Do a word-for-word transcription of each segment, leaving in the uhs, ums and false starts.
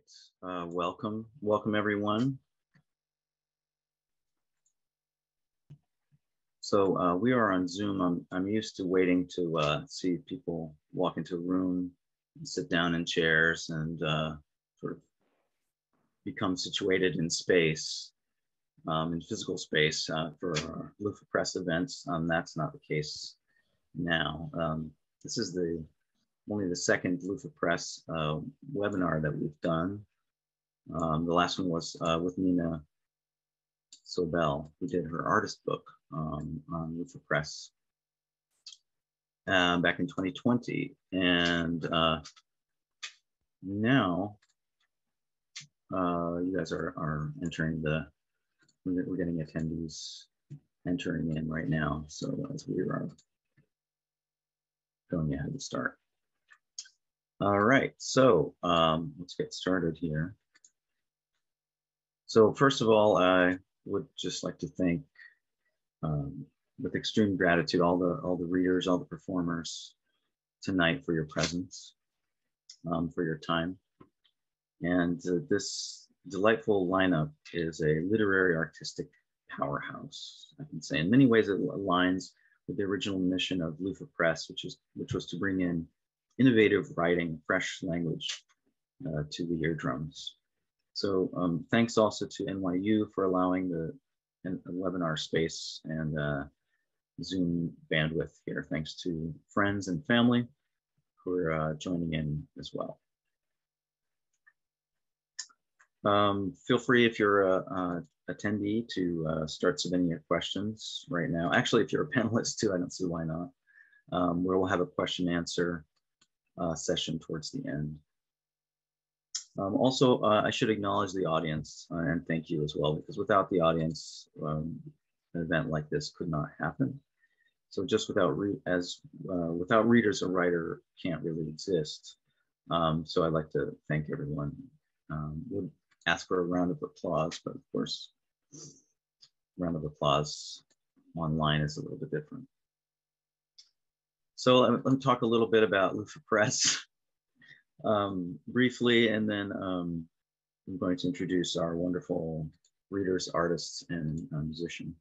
Uh, welcome, welcome everyone. So uh, we are on Zoom. I'm, I'm used to waiting to uh, see people walk into a room, and sit down in chairs and uh, sort of become situated in space, um, in physical space uh, for our Louffa Press events. Um, that's not the case now. Um, this is the only the second Louffa Press uh, webinar that we've done. Um, the last one was uh, with Nina Sobel, who did her artist book um, on Louffa Press uh, back in twenty twenty. And uh, now uh, you guys are, are entering the, we're getting attendees entering in right now. So as we are going ahead to start. All right, so um, let's get started here. So first of all, I would just like to thank, um, with extreme gratitude, all the all the readers, all the performers tonight for your presence, um, for your time. And uh, this delightful lineup is a literary artistic powerhouse, I can say. In many ways, it aligns with the original mission of Louffa Press, which is which was to bring in innovative writing, fresh language uh, to the eardrums. So um, thanks also to N Y U for allowing the webinar space and uh, Zoom bandwidth here. Thanks to friends and family who are uh, joining in as well. Um, feel free, if you're a, a attendee, to uh, start submitting your questions right now. Actually, if you're a panelist too, I don't see why not. Um, we'll have a question answer uh, session towards the end. Um, also, uh, I should acknowledge the audience uh, and thank you as well, because without the audience, um, an event like this could not happen. So just without re as uh, without readers, a writer can't really exist. Um, so I'd like to thank everyone. Um, would ask for a round of applause, but of course, round of applause online is a little bit different. So let me talk a little bit about Louffa Press. Um, briefly, and then um, I'm going to introduce our wonderful readers, artists, and uh, musician.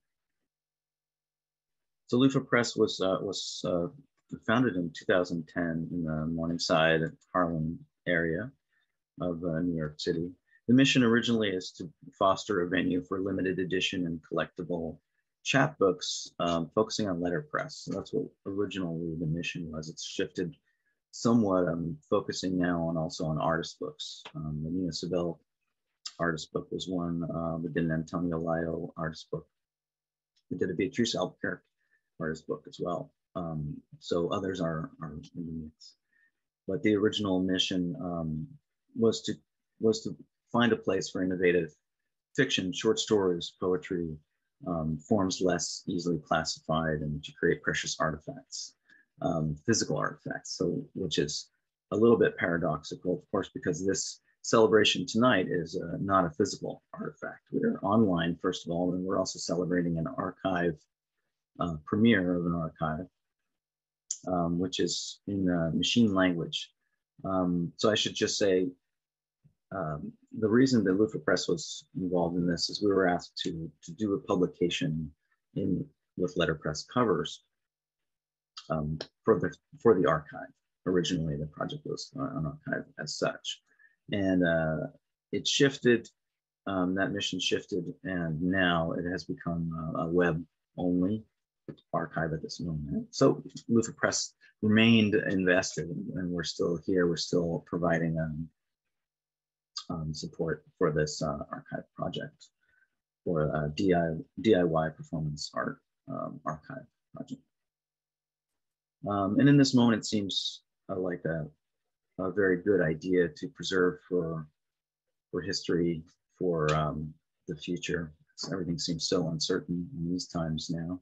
So Louffa Press was uh, was uh, founded in two thousand ten in the Morningside, Harlem area of uh, New York City. The mission originally is to foster a venue for limited edition and collectible chapbooks, um, focusing on letterpress. So that's what originally the mission was. It's shifted somewhat. I'm focusing now on also on artist books. Um, the Nina Sobel artist book was one. Uh, we did an Antonio Lyo artist book. We did a Beatriz Albuquerque artist book as well. Um, so others are, are in the mix. But the original mission um, was to was to find a place for innovative fiction, short stories, poetry, um, forms less easily classified, and to create precious artifacts. Um, physical artifacts, so which is a little bit paradoxical, of course, because this celebration tonight is uh, not a physical artifact. We're online, first of all, and we're also celebrating an archive uh, premiere of an archive, um, which is in uh, machine language. Um, so I should just say, um, the reason that Louffa Press was involved in this is we were asked to, to do a publication in with letterpress covers. Um, for the for the archive. Originally, the project was an archive as such, and uh, it shifted. Um, that mission shifted, and now it has become a, a web-only archive at this moment. So Louffa Press remained invested, and we're still here. We're still providing um, um, support for this uh, archive project, for a D I Y performance art um, archive project. Um, and in this moment, it seems uh, like a, a very good idea to preserve for, for history, for um, the future. Everything seems so uncertain in these times now.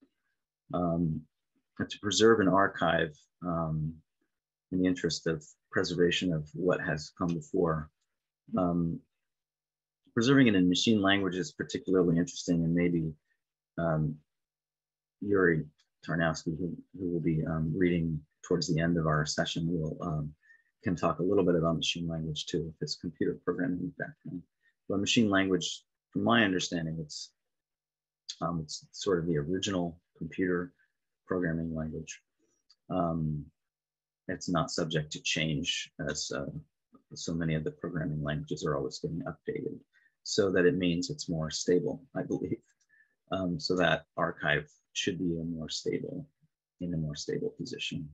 Um, and to preserve an archive um, in the interest of preservation of what has come before. Um, preserving it in machine language is particularly interesting, and maybe um, Yuriy Tarnawsky, who, who will be um, reading towards the end of our session, will um, can talk a little bit about machine language too, if it's computer programming background. But machine language, from my understanding, it's um, it's sort of the original computer programming language. Um, it's not subject to change, as uh, so many of the programming languages are always getting updated, so that it means it's more stable, I believe. Um, so that archive should be a more stable, in a more stable position.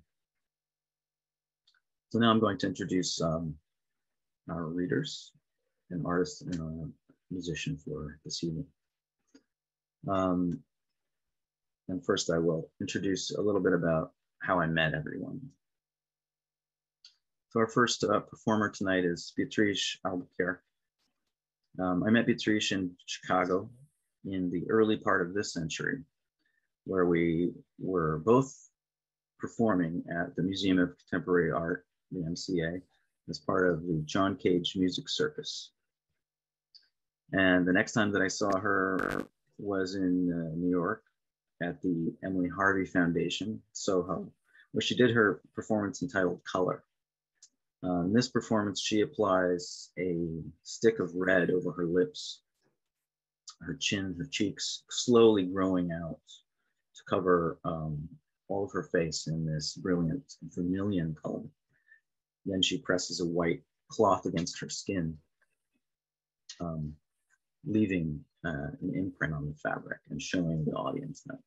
So now I'm going to introduce um, our readers, an artist and a musician for this evening. Um, and first I will introduce a little bit about how I met everyone. So our first uh, performer tonight is Beatriz Albuquerque. Um, I met Beatriz in Chicago in the early part of this century, where we were both performing at the Museum of Contemporary Art, the M C A, as part of the John Cage Music Circus. And the next time that I saw her was in uh, New York at the Emily Harvey Foundation, Soho, where she did her performance entitled Color. Uh, in this performance, she applies a stick of red over her lips, her chin, her cheeks, slowly growing out to cover um, all of her face in this brilliant vermilion color. Then she presses a white cloth against her skin, um, leaving uh, an imprint on the fabric and showing the audience that.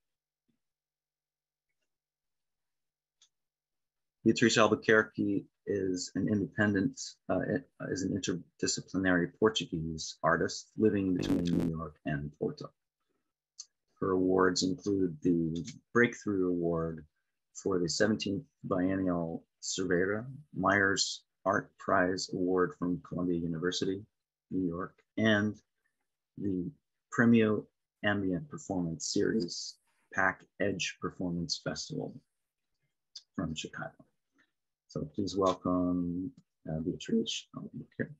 Beatriz Albuquerque is an independent, uh, is an interdisciplinary Portuguese artist living between New York and Porto. Her awards include the Breakthrough Award for the seventeenth Biennial Cervera, Myers Art Prize Award from Columbia University, New York, and the Premio Ambient Performance Series Pack Edge Performance Festival from Chicago. So please welcome uh, Beatriz Albuquerque.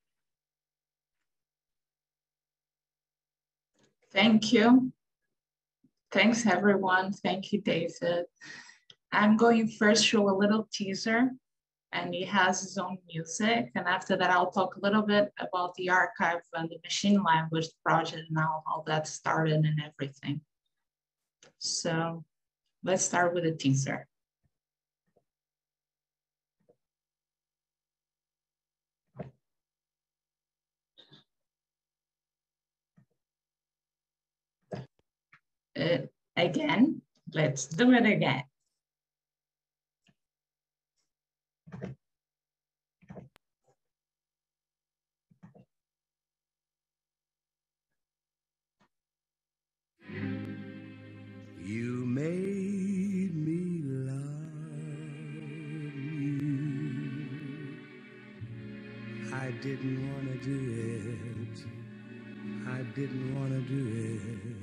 Thank you. Thanks, everyone. Thank you, David. I'm going first show a little teaser, and he has his own music. And after that, I'll talk a little bit about the archive and the machine language project and how, how that started and everything. So let's start with a teaser. Uh, again, let's do it again. You made me love you. I didn't want to do it. I didn't want to do it.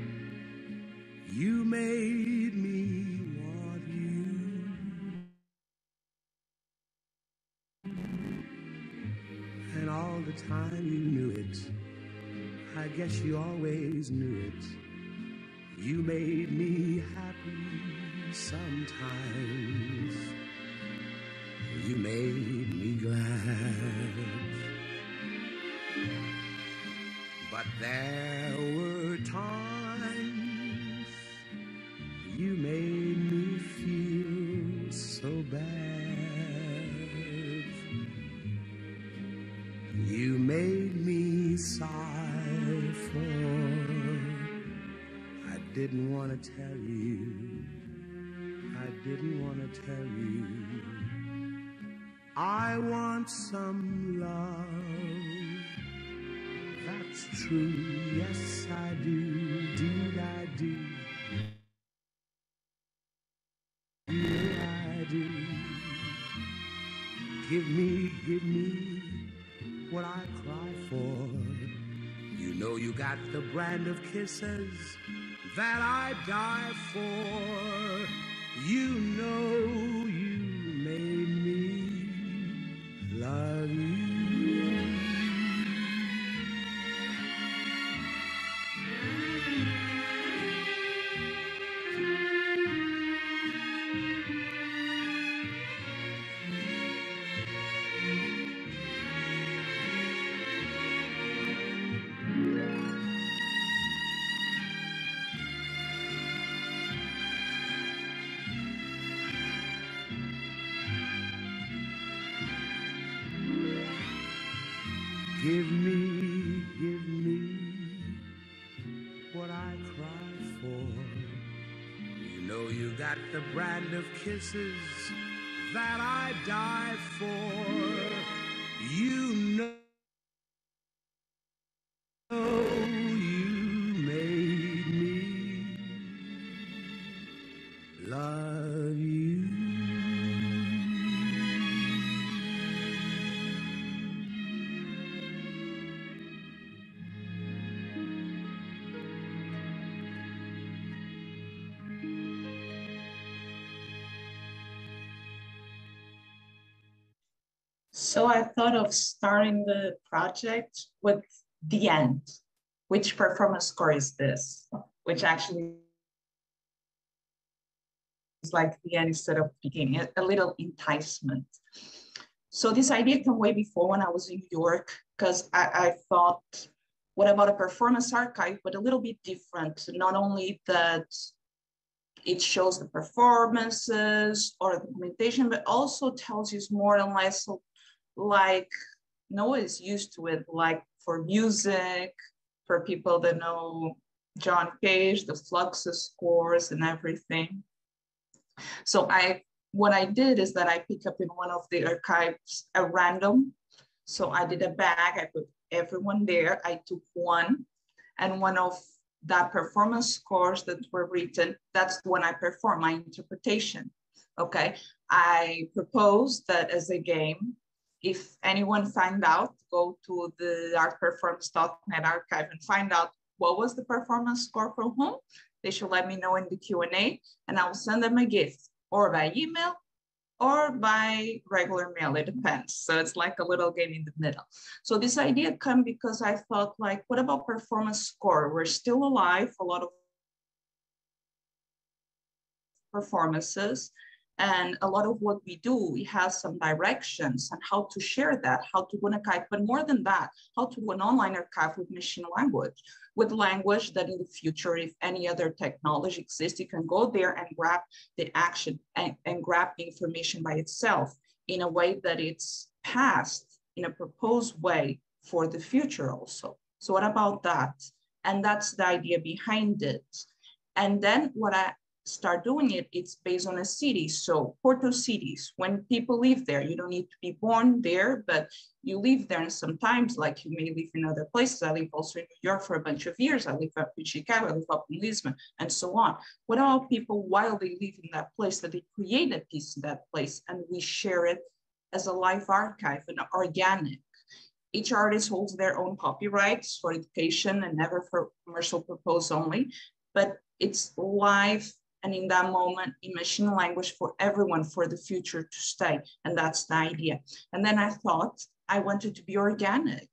You made me want you. And all the time you knew it. I guess you always knew it. You made me happy sometimes. You made me glad. But there were times you made me feel so bad. You made me sigh for I didn't want to tell you, I didn't want to tell you. I want some love, that's true, yes I do, did I do, did I do. Give me, give me what I cry for. You know you got the brand of kisses that I die for. You know you made me love you. Give me, give me what I cry for. You know you got the brand of kisses that I die for. You know you made me love you. So I thought of starting the project with the end. Which performance score is this? Which actually is like the end instead of the beginning, a little enticement. So this idea came way before when I was in New York, because I, I thought, what about a performance archive, but a little bit different. Not only that it shows the performances or the documentation, but also tells you more and less like Noah is used to it, like for music, for people that know John Cage, the Fluxus scores and everything. So I, what I did is that I pick up in one of the archives at random. So I did a bag, I put everyone there, I took one, and one of that performance scores that were written, that's when I perform my interpretation, okay? I proposed that as a game, if anyone find out, go to the art performance dot net archive and find out what was the performance score from whom, they should let me know in the Q and A, and I will send them a gift, or by email, or by regular mail, it depends. So it's like a little game in the middle. So this idea came because I thought like, what about performance score? We're still alive, a lot of performances, and a lot of what we do, we have some directions on how to share that, how to do an archive, but more than that, how to do an online archive with machine language, with language that in the future, if any other technology exists, you can go there and grab the action and, and grab the information by itself in a way that it's passed in a proposed way for the future also. So what about that? And that's the idea behind it. And then what I start doing it, it's based on a city. So Porto cities, when people live there, you don't need to be born there, but you live there. And sometimes like you may live in other places. I live also in New York for a bunch of years. I live up in Chicago, I live up in Lisbon, and so on. What about people while they live in that place, that they create a piece in that place and we share it as a live archive and organic? Each artist holds their own copyrights for education and never for commercial purpose only, but it's live and in that moment in machine language for everyone for the future to stay. And that's the idea. And then I thought I wanted to be organic.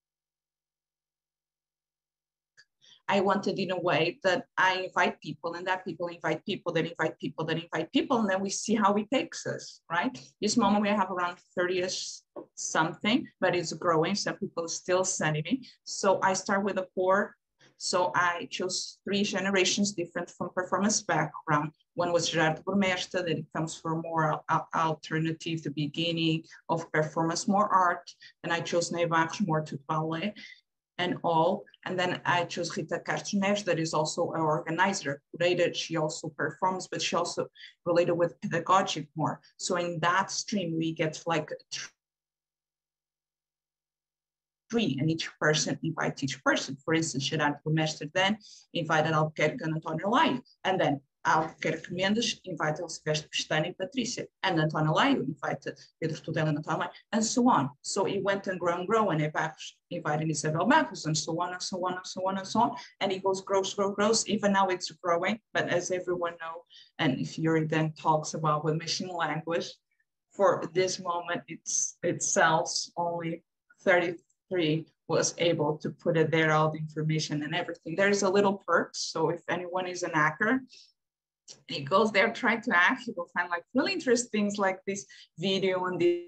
I wanted in a way that I invite people and that people invite people, that invite people, that invite people, and then we see how it takes us, right? This moment we have around thirty-ish something, but it's growing. Some people are still sending me. So I start with a core. So I chose three generations different from performance background. One was Gerardo Burmester, that it comes from more uh, alternative, the beginning of performance, more art. And I chose Neva more to ballet and all. And then I chose Rita Castro Neves, that is also an organizer, curator. She also performs, but she also related with pedagogic more. So in that stream, we get like three, and each person invite each person. For instance, Gerardo Burmester then invited Albuquerque and António Laio, and then Albuquerque Mendes invited Silvestre Pestana and Patrícia, and António Laio invited Pedro Tudela and António Laio, and so on. So it went and grow and grow, and invited Isabel Marcos, and so on, and so on, and so on, and so on, and it goes, grows, grows, grows. Even now it's growing, but as everyone knows, and if Yuriy then talks about with machine language, for this moment, it's it sells only thirty-three was able to put it there, all the information and everything. There's a little perk. So if anyone is an hacker, he goes there trying to hack, he will find like really interesting things like this video and these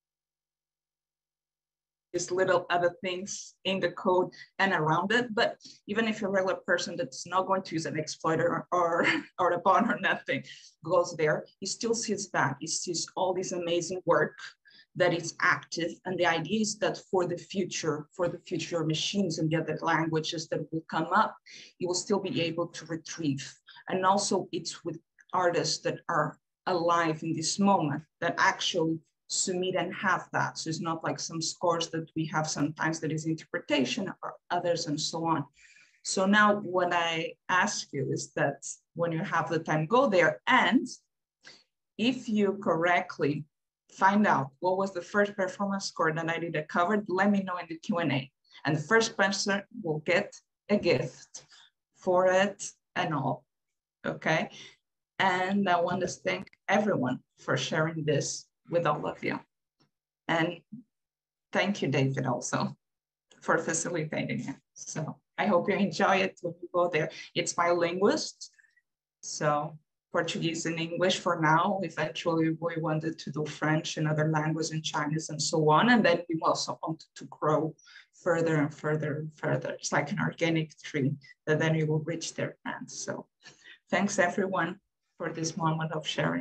little other things in the code and around it. But even if you're a regular person that's not going to use an exploiter or, or, or a bot or nothing, goes there, he still sees that. He sees all this amazing work that is active. And the idea is that for the future, for the future machines and the other languages that will come up, you will still be able to retrieve. And also it's with artists that are alive in this moment that actually submit and have that. So it's not like some scores that we have sometimes that is interpretation or others and so on. So now what I ask you is that when you have the time, go there, and if you correctly find out what was the first performance score that I did a cover, let me know in the Q and A. And the first person will get a gift for it and all, okay? And I want to thank everyone for sharing this with all of you. And thank you, David, also for facilitating it. So I hope you enjoy it when you go there. It's bilinguist, so Portuguese and English for now. Eventually, we wanted to do French and other languages and Chinese and so on. And then we also wanted to grow further and further and further. It's like an organic tree that then you will reach their end. So thanks, everyone, for this moment of sharing.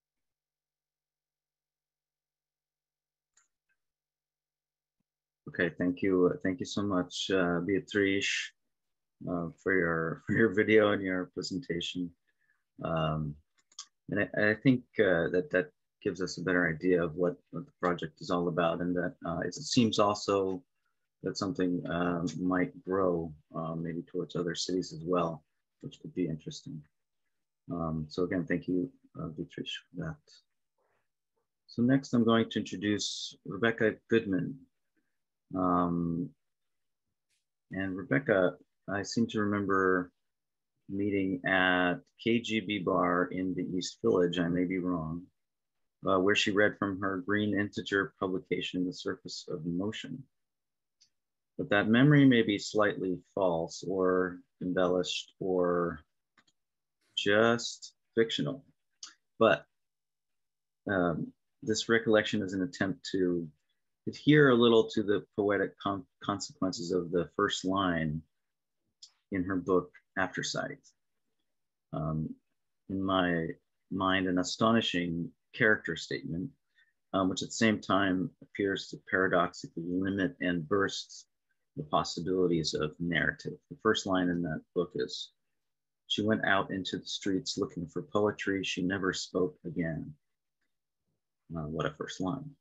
Okay, thank you. Thank you so much, uh, Beatriz, uh, for your for your video and your presentation. Um, and I, I think uh, that that gives us a better idea of what, what the project is all about, and that uh, it seems also that something um, might grow uh, maybe towards other cities as well, which could be interesting. Um, so again, thank you, uh, Beatriz, for that. So next, I'm going to introduce Rebecca Goodman. Um, and Rebecca, I seem to remember meeting at K G B Bar in the East Village, I may be wrong, uh, where she read from her green integer publication, The Surface of Motion. But that memory may be slightly false or embellished or just fictional. But um, this recollection is an attempt to adhere a little to the poetic con consequences of the first line in her book, After Sight. Um, in my mind, an astonishing character statement, um, which at the same time appears to paradoxically limit and burst the possibilities of narrative. The first line in that book is, "She went out into the streets looking for poetry. She never spoke again." Uh, what a first line.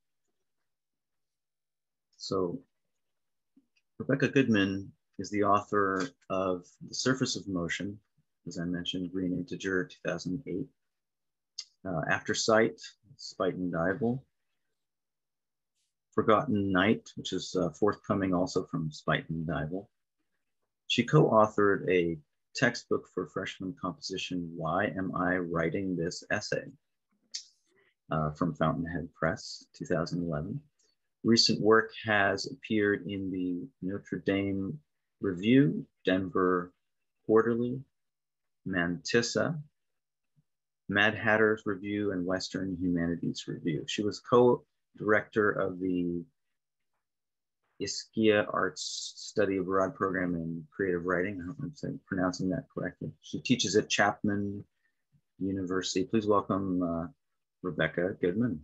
So Rebecca Goodman is the author of The Surface of Motion, as I mentioned, Green Integer, two thousand eight. Uh, After Sight, Spite and Dival. Forgotten Night, which is uh, forthcoming also from Spite and Dival. She co-authored a textbook for freshman composition, Why Am I Writing This Essay? Uh, from Fountainhead Press, two thousand eleven. Recent work has appeared in the Notre Dame Review, Denver Quarterly, Mantissa, Mad Hatter's Review, and Western Humanities Review. She was co-director of the Ischia Arts Study Abroad program in creative writing. I hope I'm saying, pronouncing that correctly. She teaches at Chapman University. Please welcome uh, Rebecca Goodman.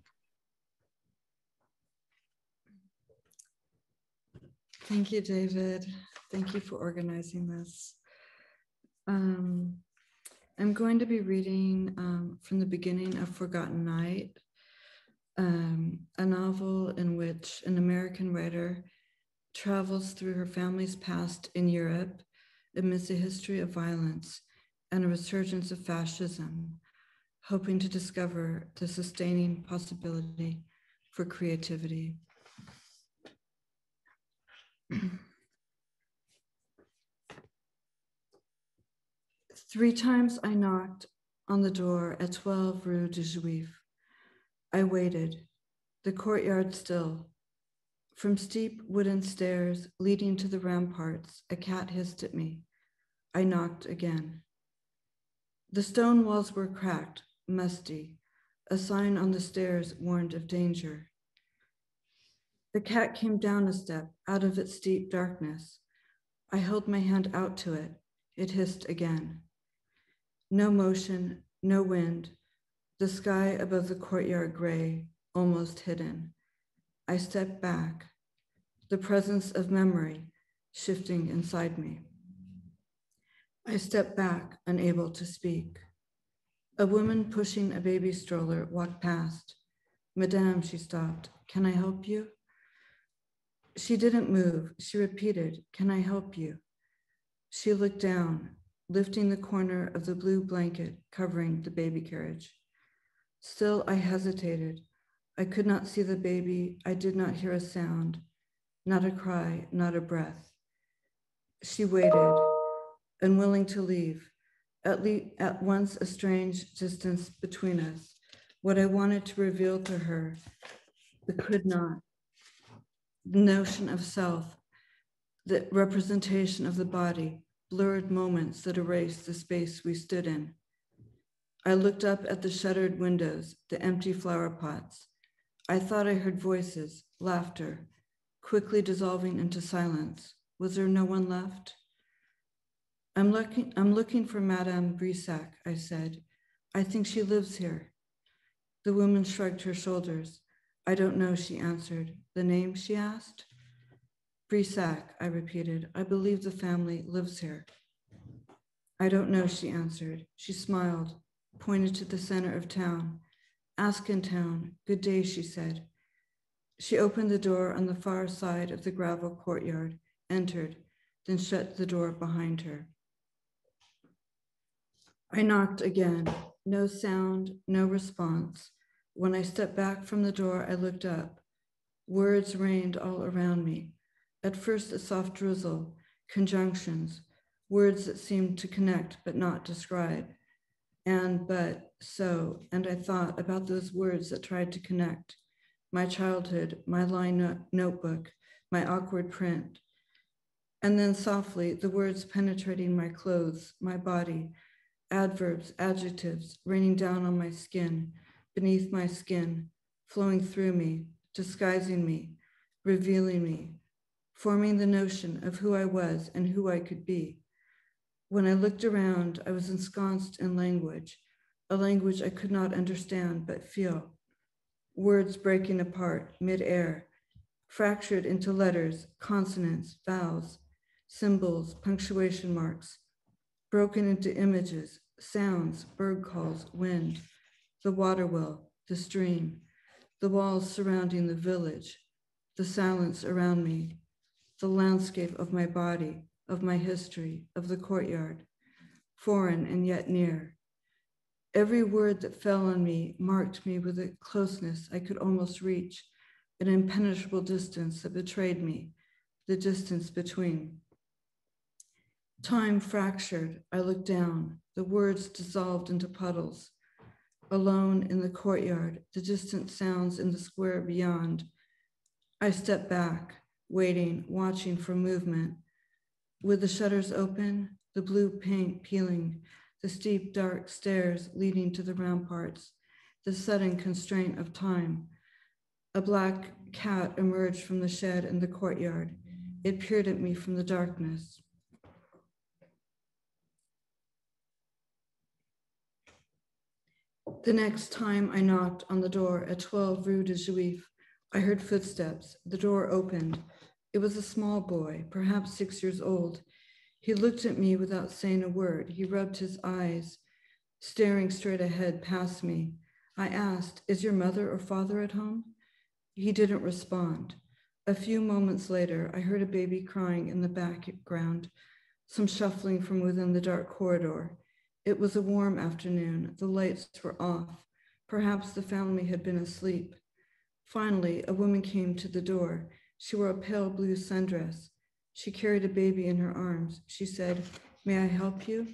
Thank you, David. Thank you for organizing this. Um, I'm going to be reading um, from the beginning of Forgotten Night, um, a novel in which an American writer travels through her family's past in Europe amidst a history of violence and a resurgence of fascism, hoping to discover the sustaining possibility for creativity. Three times I knocked on the door at twelve Rue de Juif. I waited, the courtyard still. From steep wooden stairs leading to the ramparts, a cat hissed at me. I knocked again. The stone walls were cracked, musty. A sign on the stairs warned of danger. The cat came down a step out of its deep darkness. I held my hand out to it. It hissed again. No motion, no wind. The sky above the courtyard gray, almost hidden. I stepped back, the presence of memory shifting inside me. I stepped back, unable to speak. A woman pushing a baby stroller walked past. Madame, she stopped. Can I help you? She didn't move. She repeated, can I help you? She looked down, lifting the corner of the blue blanket covering the baby carriage. Still, I hesitated. I could not see the baby. I did not hear a sound, not a cry, not a breath. She waited, unwilling to leave, at, le- at once a strange distance between us, what I wanted to reveal to her, but could not. The notion of self, the representation of the body, blurred moments that erased the space we stood in. I looked up at the shuttered windows, the empty flower pots. I thought I heard voices, laughter, quickly dissolving into silence. Was there no one left? I'm looking, I'm looking for Madame Brissac, I said. I think she lives here. The woman shrugged her shoulders. I don't know, she answered. The name, she asked? Brissac, I repeated. I believe the family lives here. I don't know, she answered. She smiled, pointed to the center of town. Askin town, good day, she said. She opened the door on the far side of the gravel courtyard, entered, then shut the door behind her. I knocked again, no sound, no response. When I stepped back from the door, I looked up. Words rained all around me. At first, a soft drizzle, conjunctions, words that seemed to connect but not describe. And, but, so, and I thought about those words that tried to connect. My childhood, my line no- notebook, my awkward print. And then softly, the words penetrating my clothes, my body, adverbs, adjectives, raining down on my skin, beneath my skin, flowing through me, disguising me, revealing me, forming the notion of who I was and who I could be. When I looked around, I was ensconced in language, a language I could not understand but feel. Words breaking apart mid-air, fractured into letters, consonants, vowels, symbols, punctuation marks, broken into images, sounds, bird calls, wind, the water well, the stream, the walls surrounding the village, the silence around me, the landscape of my body, of my history, of the courtyard, foreign and yet near. Every word that fell on me marked me with a closeness I could almost reach, an impenetrable distance that betrayed me, the distance between. Time fractured, I looked down, the words dissolved into puddles. Alone in the courtyard, the distant sounds in the square beyond. I stepped back, waiting, watching for movement. With the shutters open, the blue paint peeling, the steep dark stairs leading to the ramparts, the sudden constraint of time. A black cat emerged from the shed in the courtyard. It peered at me from the darkness. The next time I knocked on the door at twelve Rue de Juif, I heard footsteps. The door opened. It was a small boy, perhaps six years old. He looked at me without saying a word. He rubbed his eyes, staring straight ahead past me. I asked, "Is your mother or father at home?" He didn't respond. A few moments later, I heard a baby crying in the background, some shuffling from within the dark corridor. It was a warm afternoon. The lights were off. Perhaps the family had been asleep. Finally, a woman came to the door. She wore a pale blue sundress. She carried a baby in her arms. She said, "May I help you?"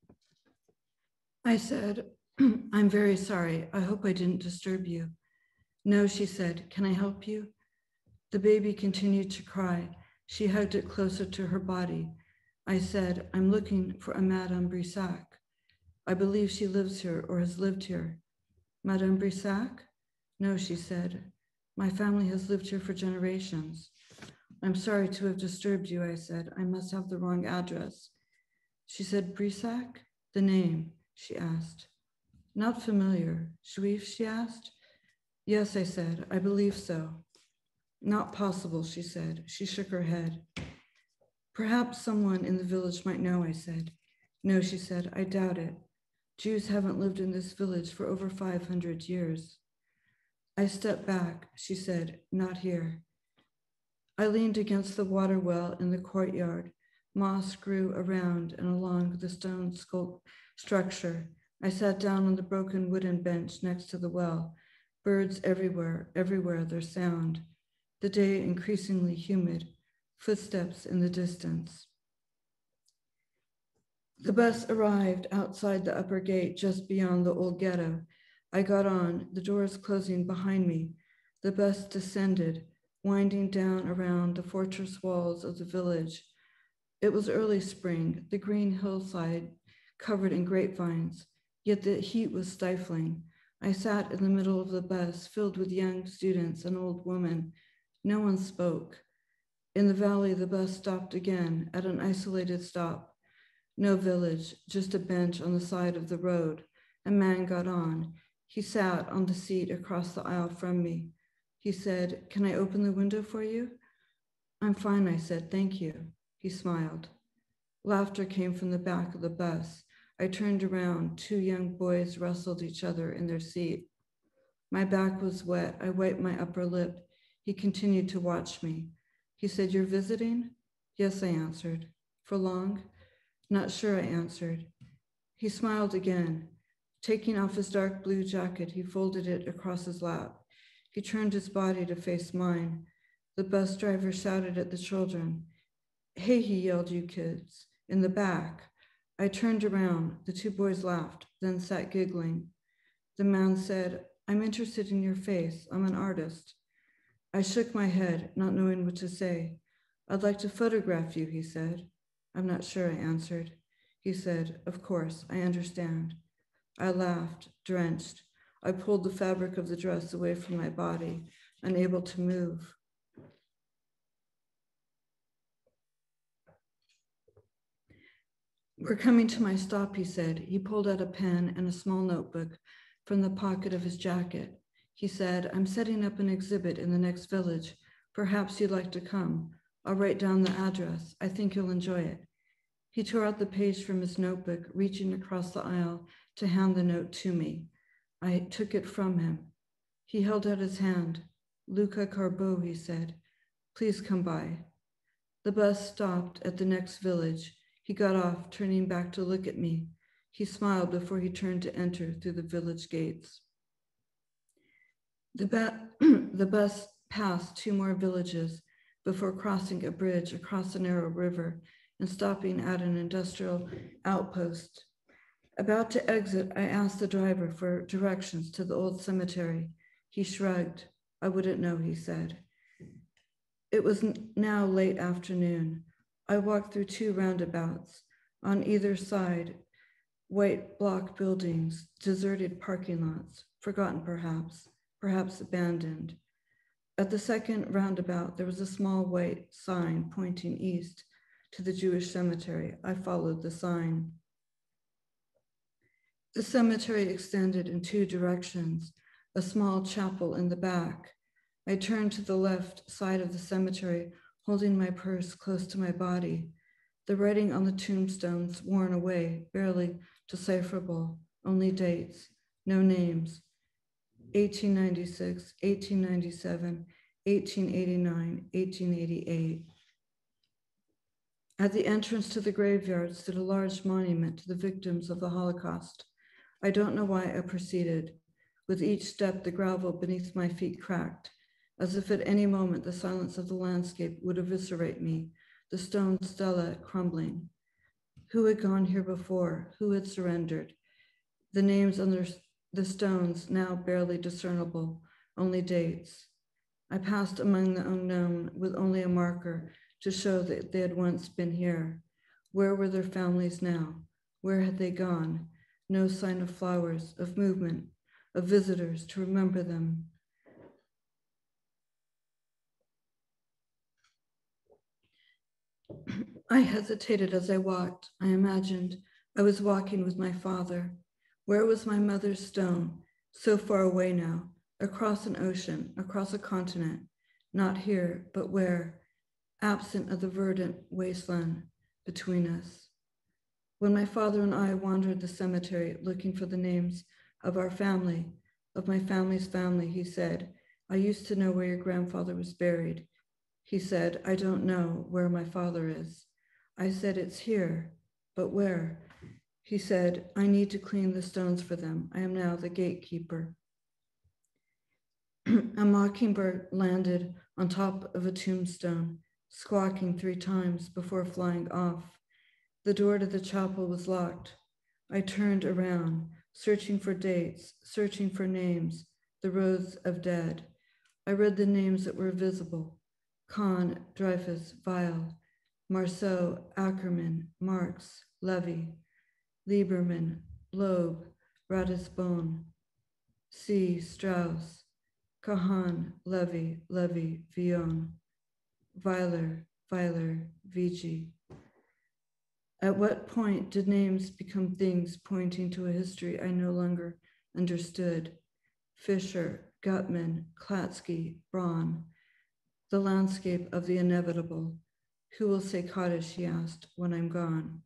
I said, "I'm very sorry. I hope I didn't disturb you." "No," she said. "Can I help you?" The baby continued to cry. She hugged it closer to her body. I said, "I'm looking for a Madame Brissac. I believe she lives here or has lived here." "Madame Brissac?" "No," she said. "My family has lived here for generations." "I'm sorry to have disturbed you," I said. "I must have the wrong address." She said, "Brissac? The name?" she asked. "Not familiar. Juif?" she asked. "Yes," I said. "I believe so." Not possible, she said. She shook her head. Perhaps someone in the village might know, I said. No, she said, I doubt it. Jews haven't lived in this village for over five hundred years. I stepped back, she said, not here. I leaned against the water well in the courtyard. Moss grew around and along the stone sculpt structure. I sat down on the broken wooden bench next to the well. Birds everywhere, everywhere their sound. The day increasingly humid, footsteps in the distance. The bus arrived outside the upper gate just beyond the old ghetto. I got on, the doors closing behind me. The bus descended, winding down around the fortress walls of the village. It was early spring, the green hillside covered in grapevines, yet the heat was stifling. I sat in the middle of the bus filled with young students and old women. No one spoke. In the valley, the bus stopped again at an isolated stop. No village, just a bench on the side of the road. A man got on. He sat on the seat across the aisle from me. He said, "Can I open the window for you?" "I'm fine," I said, "thank you." He smiled. Laughter came from the back of the bus. I turned around. Two young boys wrestled each other in their seat. My back was wet. I wiped my upper lip. He continued to watch me. He said, "You're visiting?" "Yes," I answered. "For long?" "Not sure," I answered. He smiled again. Taking off his dark blue jacket, he folded it across his lap. He turned his body to face mine. The bus driver shouted at the children. "Hey," he yelled, "you kids, in the back." I turned around. The two boys laughed, then sat giggling. The man said, "I'm interested in your face. I'm an artist." I shook my head, not knowing what to say. "I'd like to photograph you," he said. "I'm not sure," I answered. He said, "Of course, I understand." I laughed, drenched. I pulled the fabric of the dress away from my body, unable to move. "We're coming to my stop," he said. He pulled out a pen and a small notebook from the pocket of his jacket. He said, "I'm setting up an exhibit in the next village. Perhaps you'd like to come. I'll write down the address. I think you'll enjoy it." He tore out the page from his notebook, reaching across the aisle to hand the note to me. I took it from him. He held out his hand. "Luca Carbo," he said. "Please come by." The bus stopped at the next village. He got off, turning back to look at me. He smiled before he turned to enter through the village gates. The, ba- the bus passed two more villages before crossing a bridge across a narrow river and stopping at an industrial outpost. About to exit, I asked the driver for directions to the old cemetery. He shrugged. "I wouldn't know," he said. It was now late afternoon. I walked through two roundabouts. On either side, white block buildings, deserted parking lots, forgotten perhaps, perhaps abandoned. At the second roundabout, there was a small white sign pointing east to the Jewish cemetery. I followed the sign. The cemetery extended in two directions, a small chapel in the back. I turned to the left side of the cemetery, holding my purse close to my body. The writing on the tombstones worn away, barely decipherable, only dates, no names. eighteen ninety-six, eighteen ninety-seven, eighteen eighty-nine, eighteen eighty-eight. At the entrance to the graveyard stood a large monument to the victims of the Holocaust. I don't know why I proceeded. With each step, the gravel beneath my feet cracked, as if at any moment the silence of the landscape would eviscerate me, the stone stela crumbling. Who had gone here before? Who had surrendered? The names on the stones now barely discernible, only dates. I passed among the unknown with only a marker to show that they had once been here. Where were their families now? Where had they gone? No sign of flowers, of movement, of visitors to remember them. I hesitated as I walked. I imagined I was walking with my father. Where was my mother's stone? So far away now, across an ocean, across a continent. not here, but where, absent of the verdant wasteland between us. When my father and I wandered the cemetery looking for the names of our family, of my family's family, he said, I used to know where your grandfather was buried. He said, I don't know where my father is. I said, it's here, but where? He said, I need to clean the stones for them. I am now the gatekeeper. A mockingbird landed on top of a tombstone, squawking three times before flying off. The door to the chapel was locked. I turned around, searching for dates, searching for names, the rows of dead. I read the names that were visible: Kahn, Dreyfus, Weil, Marceau, Ackerman, Marx, Levy, Lieberman, Loeb, Ratisbonne, C. Strauss, Kahan, Levy, Levy, Villon, Weiler, Weiler, Vici. At what point did names become things pointing to a history I no longer understood? Fischer, Gutman, Klatsky, Braun. The landscape of the inevitable. Who will say Kaddish, he asked, when I'm gone.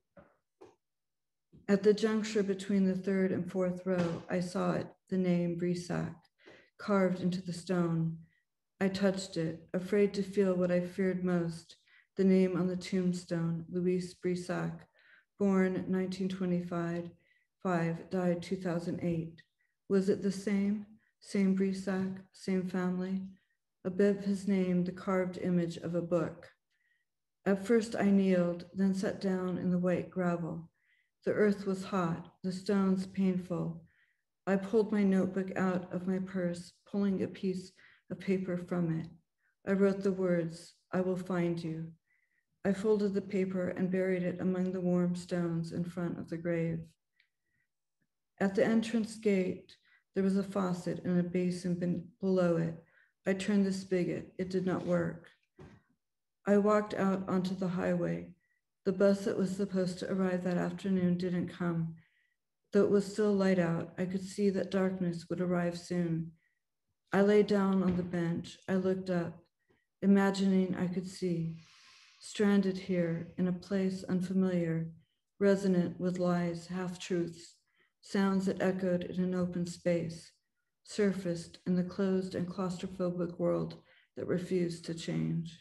At the juncture between the third and fourth row, I saw it, the name Brissac, carved into the stone. I touched it, afraid to feel what I feared most, the name on the tombstone, Louis Brissac, born nineteen twenty-five, died two thousand eight. Was it the same? Same Brissac, same family? Above his name, the carved image of a book. At first I kneeled, then sat down in the white gravel. The earth was hot, the stones painful. I pulled my notebook out of my purse, pulling a piece of paper from it. I wrote the words, I will find you. I folded the paper and buried it among the warm stones in front of the grave. At the entrance gate, there was a faucet and a basin below it. I turned the spigot. It did not work. I walked out onto the highway. The bus that was supposed to arrive that afternoon didn't come. Though it was still light out, I could see that darkness would arrive soon. I lay down on the bench. I looked up, imagining I could see. Stranded here in a place unfamiliar, resonant with lies, half-truths, sounds that echoed in an open space, surfaced in the closed and claustrophobic world that refused to change.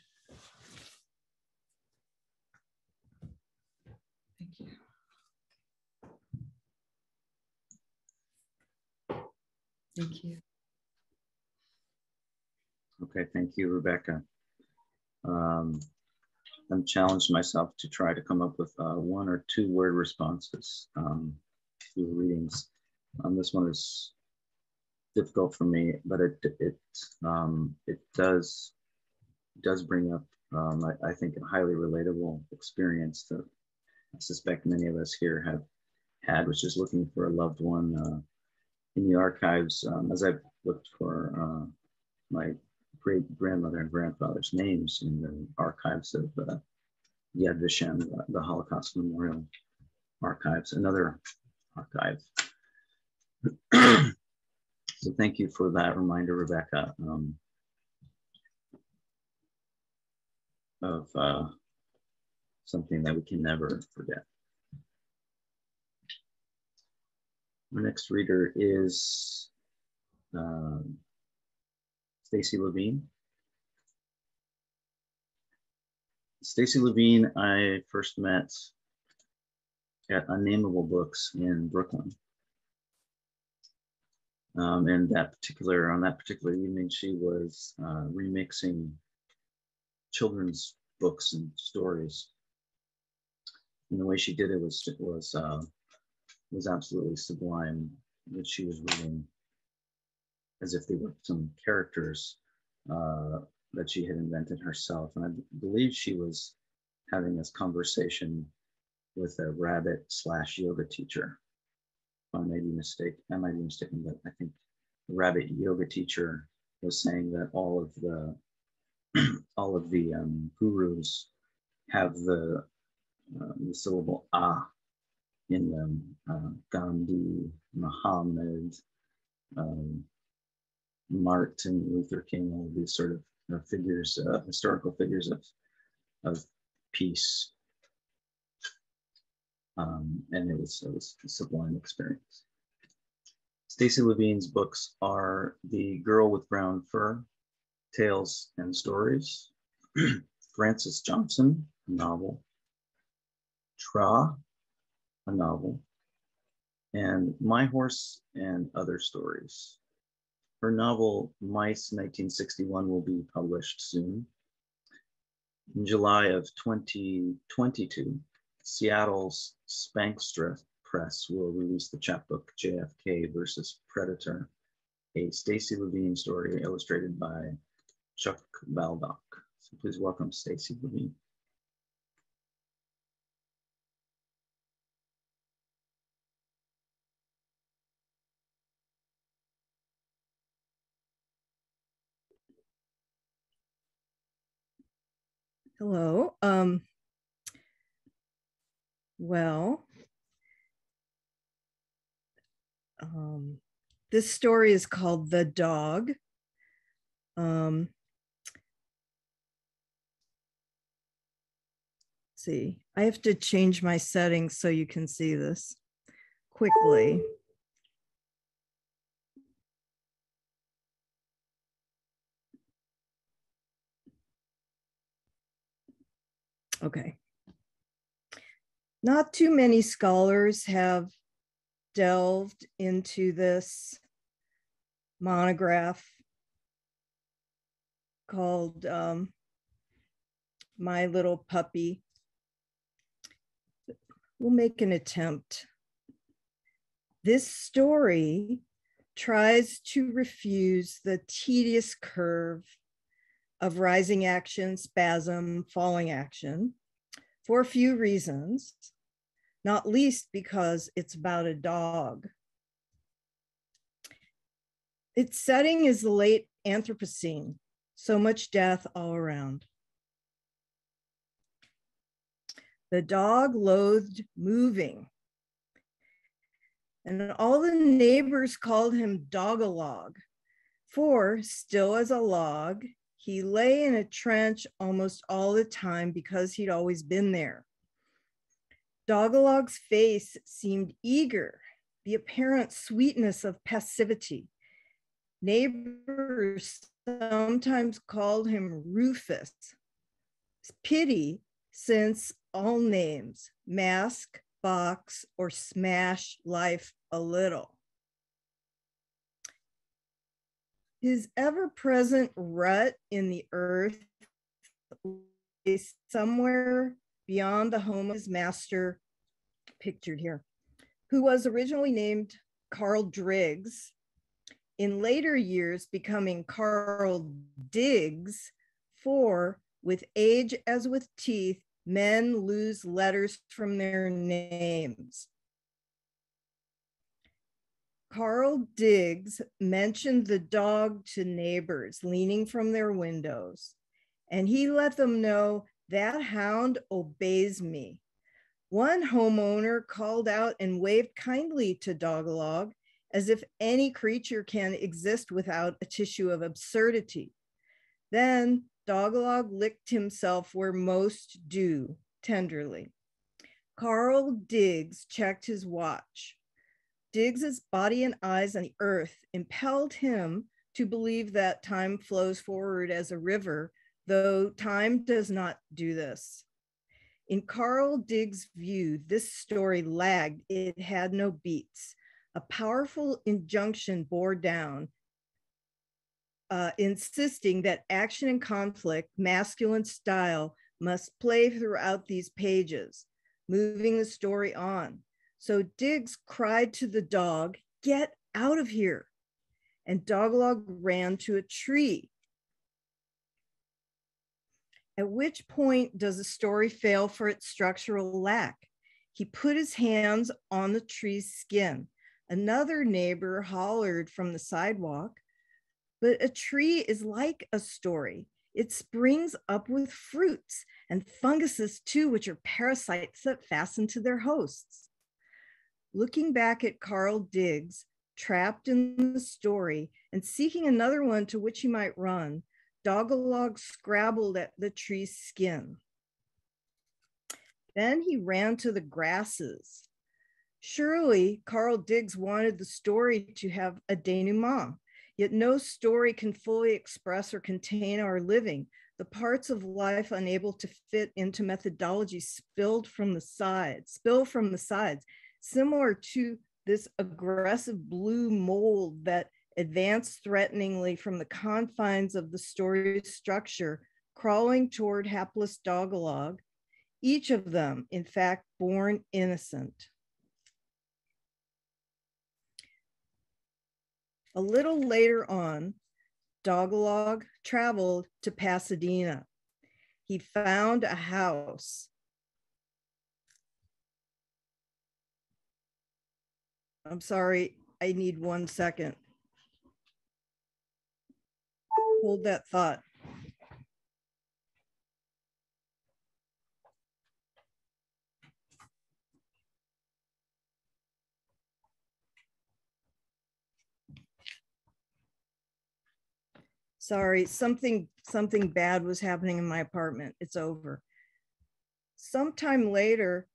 Thank you. Thank you. Okay, thank you, Rebecca. Um, I've challenged myself to try to come up with uh, one or two word responses um, to the readings. Um, this one is difficult for me, but it it um, it does does bring up um, I, I think a highly relatable experience that I suspect many of us here have had, which is looking for a loved one uh, in the archives. Um, as I've looked for uh, my great grandmother and grandfather's names in the archives of uh, Yad Vashem, the, the Holocaust Memorial Archives, another archive. So thank you for that reminder, Rebecca, um, of uh, something that we can never forget. Our next reader is uh, Stacey Levine. Stacey Levine, I first met at Unnameable Books in Brooklyn. Um, and that particular, on that particular evening, she was uh, remixing children's books and stories. And the way she did it was was uh, was absolutely sublime. That she was reading as if they were some characters uh, that she had invented herself. And I believe she was having this conversation with a rabbit slash yoga teacher. I may be mistaken, I might be mistaken, but I think the rabbit yoga teacher was saying that all of the all of the um, gurus have the, uh, the syllable ah in them. Uh, Gandhi, Muhammad, um, Martin Luther King, all of these sort of uh, figures, uh, historical figures of, of peace. Um, and it was, it was a sublime experience. Stacey Levine's books are The Girl with Brown Fur, Tales and Stories, Frances Johnson, a novel, Tra, a novel, and My Horse and Other Stories. Her novel, Mice nineteen sixty-one, will be published soon. In July of twenty twenty-two, Seattle's Spankstra Press will release the chapbook J F K versus Predator, a Stacey Levine story illustrated by Chuck Baldock. So please welcome Stacey Levine. Hello. Um, well, um, this story is called The Dog. Um, let's see, I have to change my settings so you can see this quickly. Okay. Not too many scholars have delved into this monograph called um, My Little Puppy. We'll make an attempt. This story tries to refuse the tedious curve of rising action, spasm, falling action for a few reasons, not least because it's about a dog. Its setting is the late Anthropocene, so much death all around. The dog loathed moving, and all the neighbors called him Dog-a-log, for still as a log, he lay in a trench almost all the time because he'd always been there. Dog-a-log's face seemed eager, the apparent sweetness of passivity. Neighbors sometimes called him Rufus. Pity, since all names, mask, box, or smash life a little. His ever-present rut in the earth is somewhere beyond the home of his master, pictured here, who was originally named Carl Driggs, in later years becoming Carl Diggs, for with age as with teeth, men lose letters from their names. Carl Diggs mentioned the dog to neighbors leaning from their windows, and he let them know that hound obeys me. One homeowner called out and waved kindly to Dog-a-log, as if any creature can exist without a tissue of absurdity. Then Dog-a-log licked himself where most do, tenderly. Carl Diggs checked his watch. Diggs's body and eyes on the earth impelled him to believe that time flows forward as a river, though time does not do this. In Carl Diggs' view, this story lagged, it had no beats. A powerful injunction bore down, uh, insisting that action and conflict, masculine style, must play throughout these pages, moving the story on. So Diggs cried to the dog, "Get out of here." And Dog-a-log ran to a tree. At which point does the story fail for its structural lack? He put his hands on the tree's skin. Another neighbor hollered from the sidewalk, but a tree is like a story. It springs up with fruits and funguses too, which are parasites that fasten to their hosts. Looking back at Carl Diggs, trapped in the story and seeking another one to which he might run, Dogalog scrabbled at the tree's skin. Then he ran to the grasses. Surely Carl Diggs wanted the story to have a denouement, yet no story can fully express or contain our living. The parts of life unable to fit into methodology spilled from the sides, spill from the sides, similar to this aggressive blue mold that advanced threateningly from the confines of the story's structure, crawling toward hapless Dogalog, each of them, in fact, born innocent. A little later on, Dogalog traveled to Pasadena. He found a house. I'm sorry, I need one second. Hold that thought. Sorry, something, something bad was happening in my apartment. It's over. Sometime later,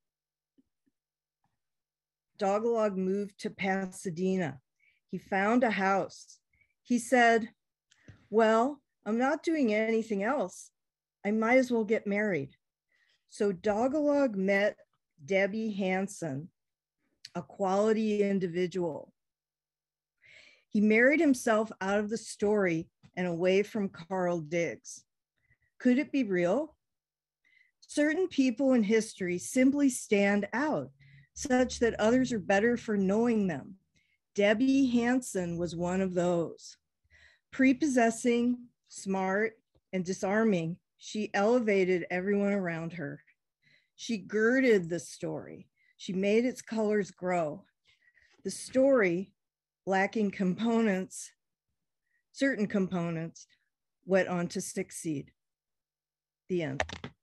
Dogalog moved to Pasadena. He found a house. He said, well, I'm not doing anything else. I might as well get married. So Dogalog met Debbie Hansen, a quality individual. He married himself out of the story and away from Carl Diggs. Could it be real? Certain people in history simply stand out, such that others are better for knowing them. Debbie Hansen was one of those. Prepossessing, smart, and disarming, she elevated everyone around her. She girded the story. She made its colors grow. The story, lacking components, certain components, went on to succeed. The end.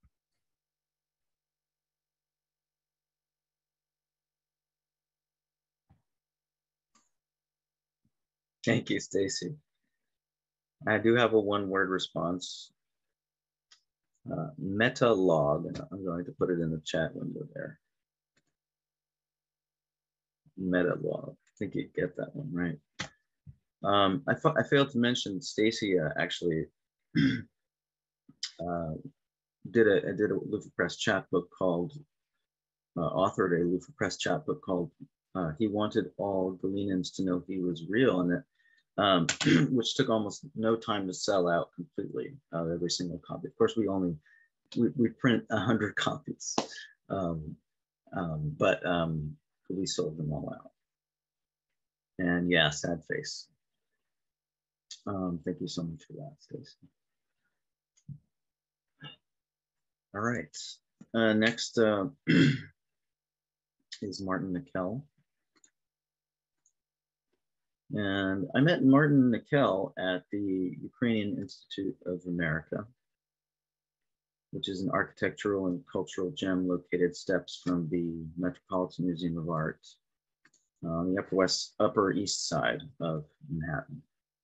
Thank you, Stacey. I do have a one-word response. Uh, meta log, and I'm going to put it in the chat window there. Meta log. I think you get that one right. Um, I, I failed to mention Stacey uh, actually uh, did a did a Louffa Press chapbook called uh, authored a Louffa Press chapbook called uh, "He Wanted All Galenans to Know He Was Real," and it um, which took almost no time to sell out completely, uh, every single copy. Of course, we only we, we print a hundred copies, um, um, but um, we sold them all out. And yeah, sad face. Um, thank you so much for that, Stacey. All right. Uh, next uh, is Martin Nakell. And I met Martin Nakell at the Ukrainian Institute of America, which is an architectural and cultural gem located steps from the Metropolitan Museum of Art uh, on the upper west, upper east side of Manhattan.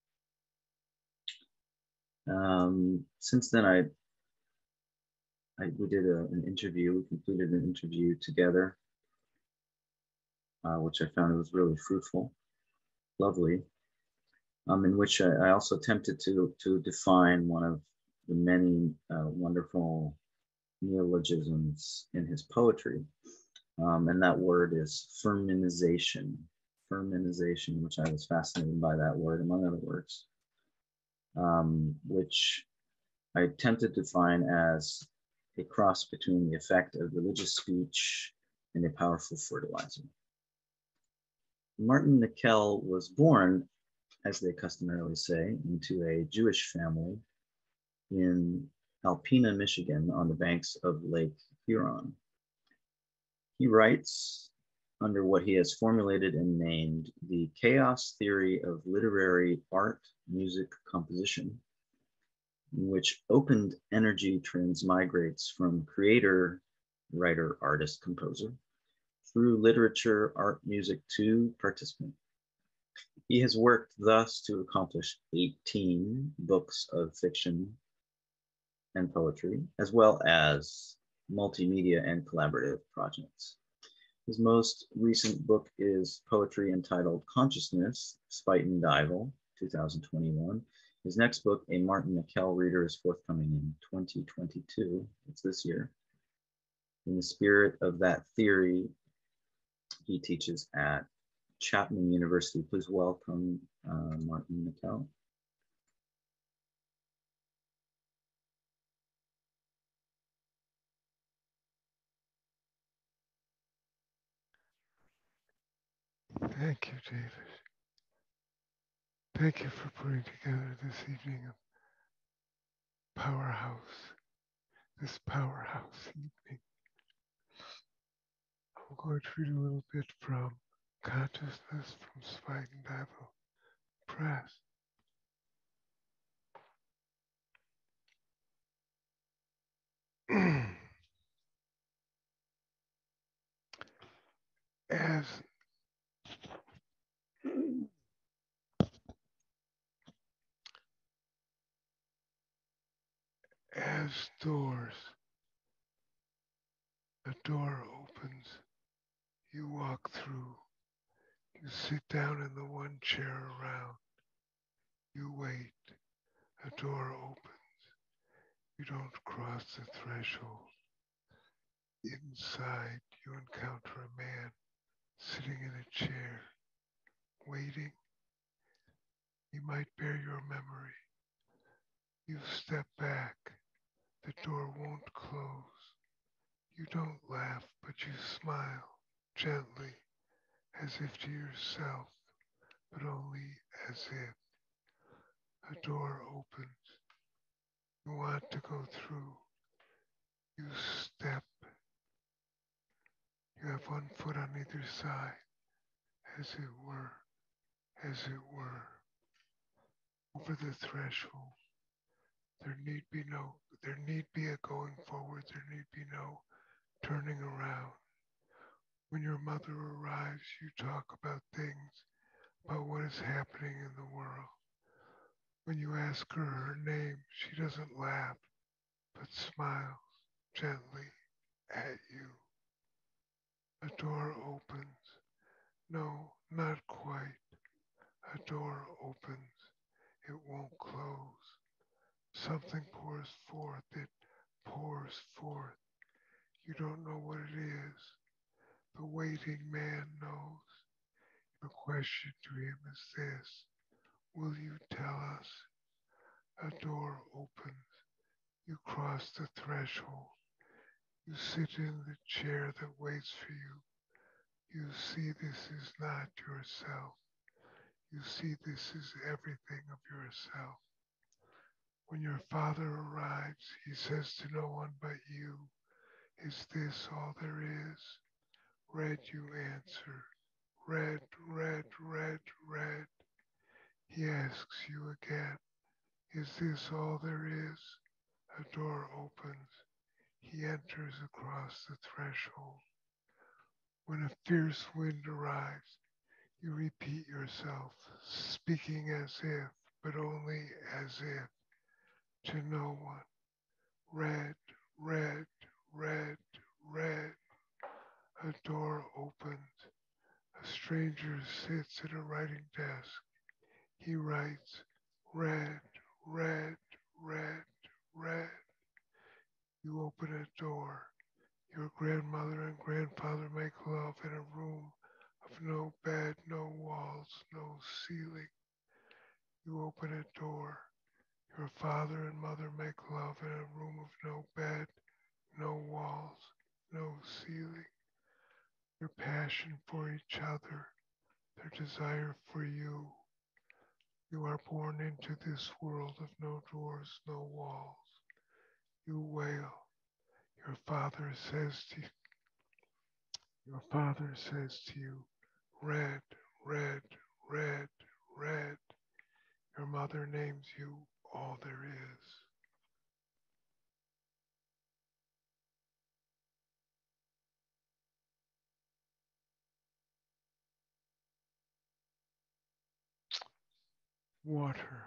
Um, since then, I, I we did a, an interview. We completed an interview together, uh, which I found was really fruitful, lovely. Um, in which I, I also attempted to to define one of the many uh, wonderful neologisms in his poetry, um, and that word is feminization. Feminization, which I was fascinated by that word, among other words, um, which I attempted to define as a cross between the effect of religious speech and a powerful fertilizer. Martin Nakell was born, as they customarily say, into a Jewish family in Alpena, Michigan, on the banks of Lake Huron. He writes under what he has formulated and named the chaos theory of literary art, music, composition, in which opened energy transmigrates from creator, writer, artist, composer, through literature, art, music to participant. He has worked thus to accomplish eighteen books of fiction and poetry, as well as multimedia and collaborative projects. His most recent book is poetry entitled Consciousness, Spite and Dival, two thousand twenty-one. His next book, A Martin Nakell Reader, is forthcoming in twenty twenty-two. It's this year. In the spirit of that theory, he teaches at Chapman University. Please welcome uh, Martin Nakell. Thank you, David. Thank you for putting together this evening of powerhouse, this powerhouse evening. I'm going to read a little bit from Consciousness from Spite and Dival Press. As As doors, a door opens, you walk through, you sit down in the one chair around, you wait, a door opens, you don't cross the threshold. Inside, you encounter a man sitting in a chair, waiting. He might bear your memory. You step back, the door won't close. You don't laugh, but you smile gently, as if to yourself, but only as if. A door opens. You want to go through. You step. You have one foot on either side, as it were, as it were. Over the threshold. There need be no, there need be a going forward. There need be no turning around. When your mother arrives, you talk about things, about what is happening in the world. When you ask her her name, she doesn't laugh, but smiles gently at you. A door opens. No, not quite. A door opens. It won't close. Something pours forth. It pours forth. You don't know what it is. The waiting man knows. The question to him is this: will you tell us? A door opens. You cross the threshold. You sit in the chair that waits for you. You see this is not yourself. You see this is everything of yourself. When your father arrives, he says to no one but you, is this all there is? Red, you answer. Red, red, red, red. He asks you again, is this all there is? A door opens. He enters across the threshold. When a fierce wind arrives, you repeat yourself, speaking as if, but only as if, to no one. Red, red, red, red. A door opens. A stranger sits at a writing desk. He writes, red, red, red, red. You open a door. Your grandmother and grandfather make love in a room of no bed, no walls, no ceiling. You open a door. Your father and mother make love in a room of no bed, no walls, no ceiling. Your passion for each other, their desire for you. You are born into this world of no doors, no walls. You wail. Your father says to you, your father says to you, red, red, red, red. Your mother names you all there is. Water.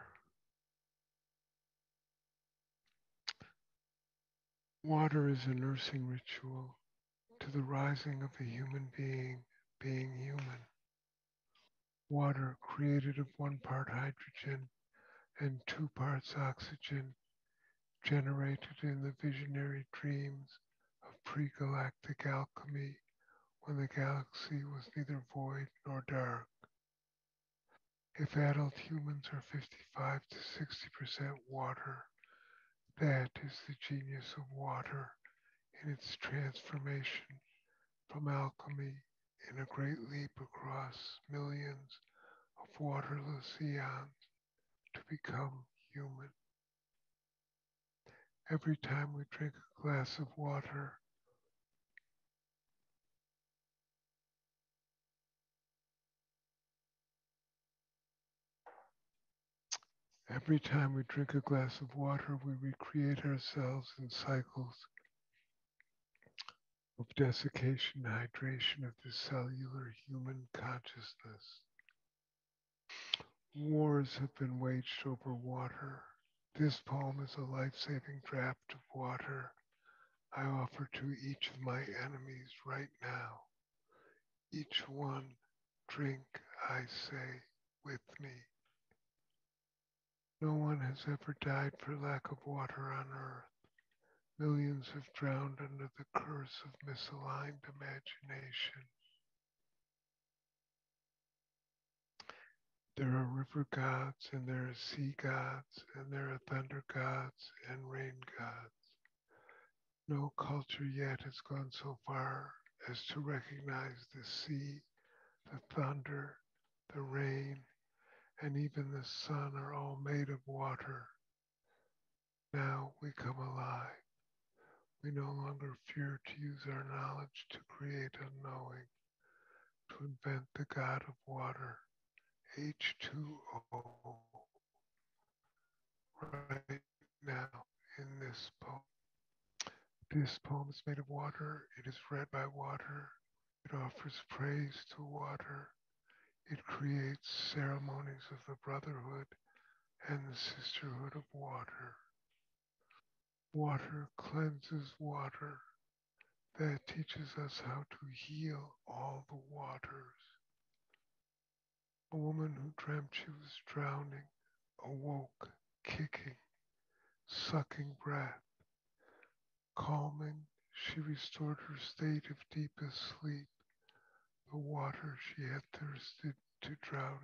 Water is a nursing ritual to the rising of a human being being human. Water created of one part hydrogen and two parts oxygen, generated in the visionary dreams of pre-galactic alchemy when the galaxy was neither void nor dark. If adult humans are fifty-five to sixty percent water, that is the genius of water in its transformation from alchemy in a great leap across millions of waterless eons to become human. Every time we drink a glass of water, every time we drink a glass of water, we recreate ourselves in cycles of desiccation, hydration of the cellular human consciousness. Wars have been waged over water. This poem is a life-saving draft of water I offer to each of my enemies right now. Each one, drink, I say, with me. No one has ever died for lack of water on earth. Millions have drowned under the curse of misaligned imagination. There are river gods, and there are sea gods, and there are thunder gods and rain gods. No culture yet has gone so far as to recognize the sea, the thunder, the rain, and even the sun are all made of water. Now we come alive. We no longer fear to use our knowledge to create unknowing, to invent the god of water, H two O, right now in this poem. This poem is made of water. It is read by water. It offers praise to water. It creates ceremonies of the brotherhood and the sisterhood of water. Water cleanses water. That teaches us how to heal all the waters. A woman who dreamt she was drowning awoke, kicking, sucking breath. Calming, she restored her state of deepest sleep, the water she had thirsted to drown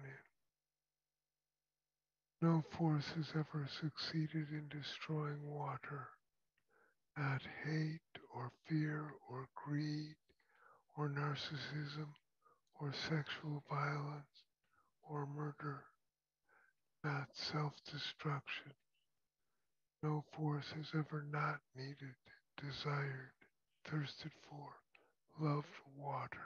in. No force has ever succeeded in destroying water. Not hate or fear or greed or narcissism or sexual violence or murder. Not self-destruction. No force has ever not needed, desired, thirsted for, loved water.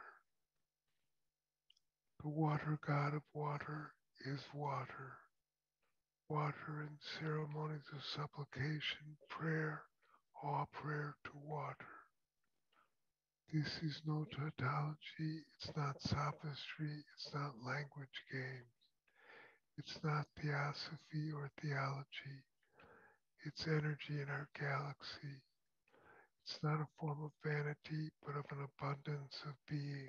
The water god of water is water. Water in ceremonies of supplication, prayer, all prayer to water. This is no tautology, it's not sophistry, it's not language games. It's not theosophy or theology. It's energy in our galaxy. It's not a form of vanity, but of an abundance of being.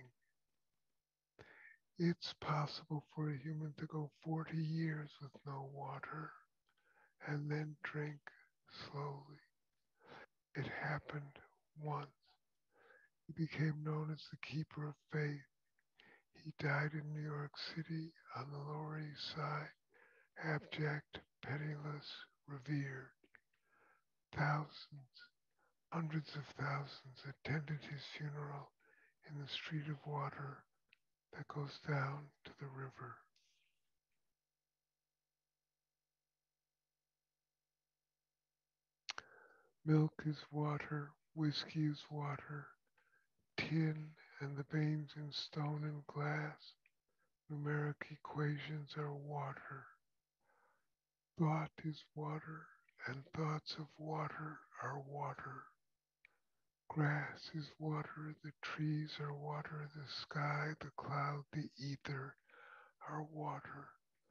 It's possible for a human to go forty years with no water and then drink slowly. It happened once. He became known as the keeper of faith. He died in New York City on the Lower East Side, abject, penniless, revered. Thousands, hundreds of thousands attended his funeral in the street of water that goes down to the river. Milk is water, whiskey is water, tin and the veins in stone and glass, numeric equations are water. Thought is water, and thoughts of water are water. Grass is water, the trees are water, the sky, the cloud, the ether are water.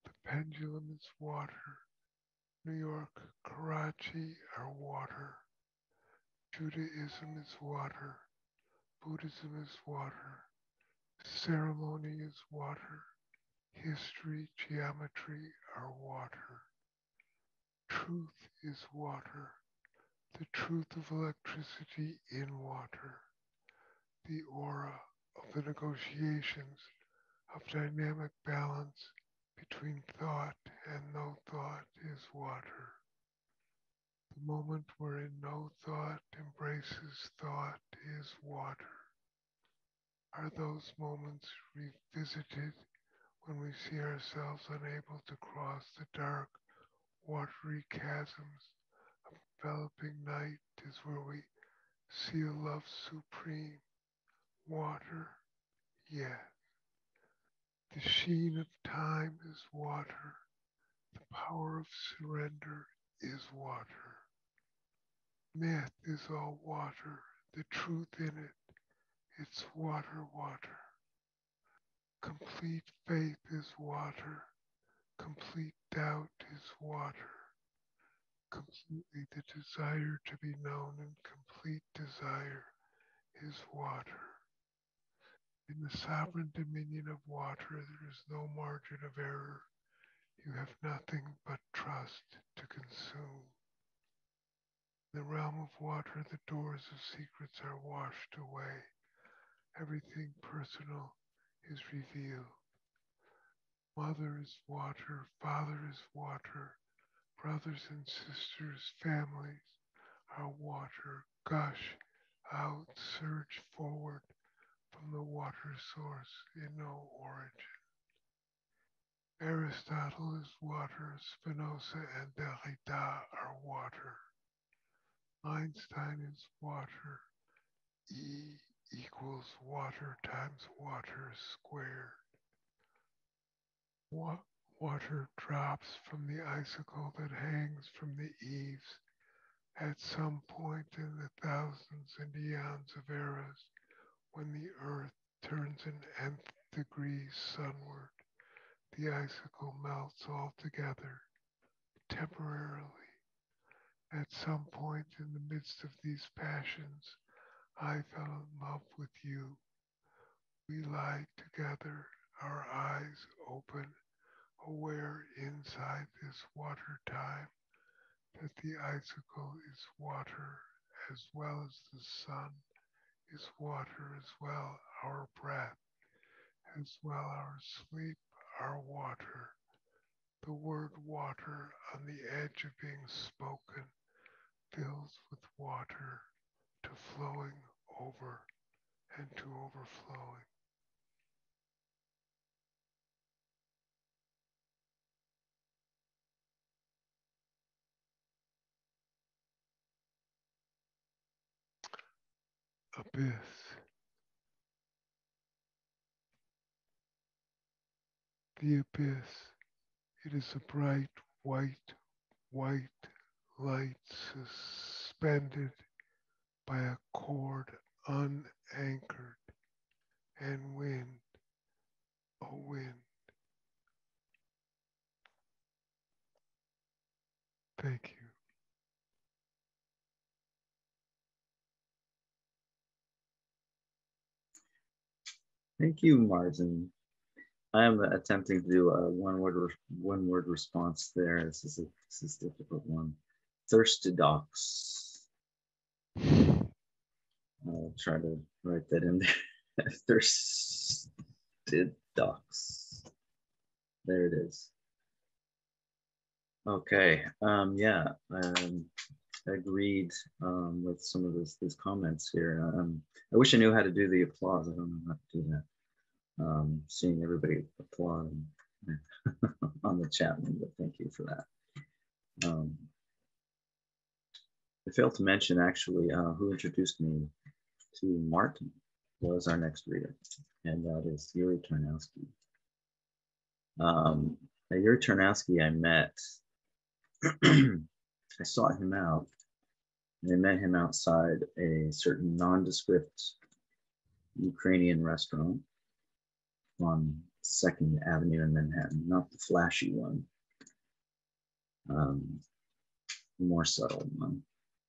The pendulum is water. New York, Karachi are water. Judaism is water. Buddhism is water. Ceremony is water. History, geometry are water. Truth is water. The truth of electricity in water. The aura of the negotiations of dynamic balance between thought and no thought is water. The moment wherein no thought embraces thought is water. Are those moments revisited when we see ourselves unable to cross the dark, watery chasms of enveloping night is where we see a love supreme? Water, yes. The sheen of time is water. The power of surrender is water. Myth is all water. The truth in it, it's water, water. Complete faith is water. Complete doubt is water. Completely the desire to be known and complete desire is water. In the sovereign dominion of water, there is no margin of error. You have nothing but trust to consume. In the realm of water, the doors of secrets are washed away. Everything personal is revealed. Mother is water, father is water, brothers and sisters, families are water. Gush out, surge forward from the water source in no origin. Aristotle is water, Spinoza and Derrida are water. Einstein is water. E equals water times water squared. Wa- water drops from the icicle that hangs from the eaves at some point in the thousands and eons of eras when the earth turns an nth degree sunward. The icicle melts altogether, temporarily. At some point in the midst of these passions, I fell in love with you. We lie together, our eyes open, aware inside this water time that the icicle is water as well as the sun is water as well, our breath, as well our sleep, our water. The word water on the edge of being spoken fills with water to flowing over and to overflowing. Abyss. The abyss. It is a bright, white, white light suspended by a cord unanchored. And wind, oh wind. Thank you. Thank you, Martin. I am attempting to do a one-word one-word response there. This is a this is a difficult one. Thirstidox. I'll try to write that in there. Thirstidox. There it is. Okay. Um, yeah. Um, agreed um, with some of those, these comments here. Um, I wish I knew how to do the applause. I don't know how to do that. Um, seeing everybody applaud on the chat room, but thank you for that. Um, I failed to mention actually uh, who introduced me to Martin was our next reader, and that is Yuriy Tarnawsky. Um, Yuriy Tarnawsky I met, I sought him out, and I met him outside a certain nondescript Ukrainian restaurant on Second Avenue in Manhattan, not the flashy one, um, more subtle one.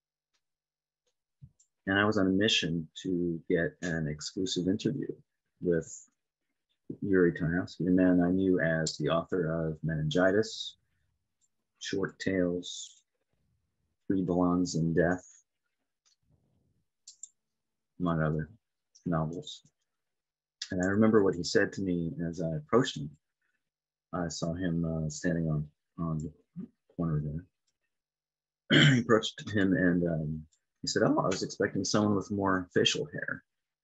And I was on a mission to get an exclusive interview with Yuriy Tarnawsky, the man I knew as the author of Meningitis, Short Tales, Three Blondes and Death, among other novels. And I remember what he said to me as I approached him. I saw him uh, standing on, on the corner there. I approached him and um, he said, oh, I was expecting someone with more facial hair.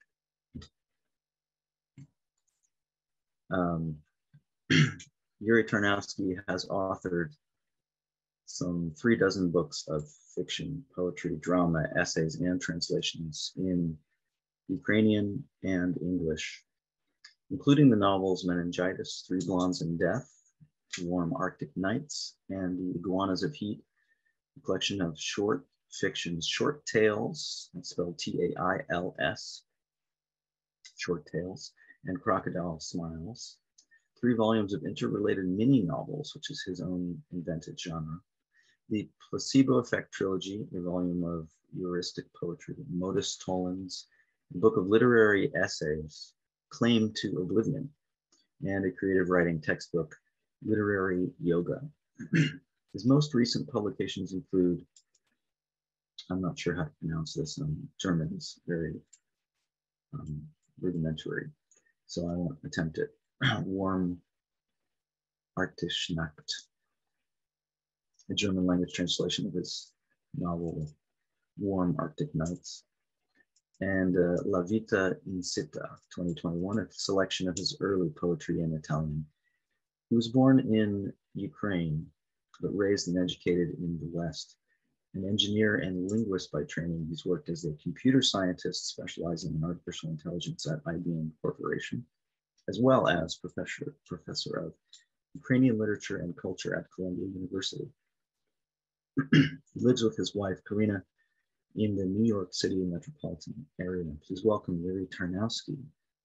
Um, Yuriy Tarnawsky has authored some three dozen books of fiction, poetry, drama, essays, and translations in Ukrainian and English, including the novels Meningitis, Three Blondes and Death, Warm Arctic Nights, and The Iguanas of Heat, a collection of short fictions, short tales, that's spelled T A I L S, short tales, and Crocodile Smiles, three volumes of interrelated mini novels, which is his own invented genre, the Placebo Effect trilogy, a volume of heuristic poetry, Modus Tollens, a book of literary essays, Claim to Oblivion, and a creative writing textbook, Literary Yoga. His most recent publications include, I'm not sure how to pronounce this, um, German is very um, rudimentary, so I won't attempt it. Warm Arktische Nacht, a German language translation of his novel Warm Arctic Nights, and uh, La Vita in Città, twenty twenty-one, a selection of his early poetry in Italian. He was born in Ukraine, but raised and educated in the West. An engineer and linguist by training, he's worked as a computer scientist specializing in artificial intelligence at I B M Corporation, as well as professor, professor of Ukrainian literature and culture at Columbia University. He lives with his wife, Karina, in the New York City metropolitan area. Please welcome Yuriy Tarnawsky.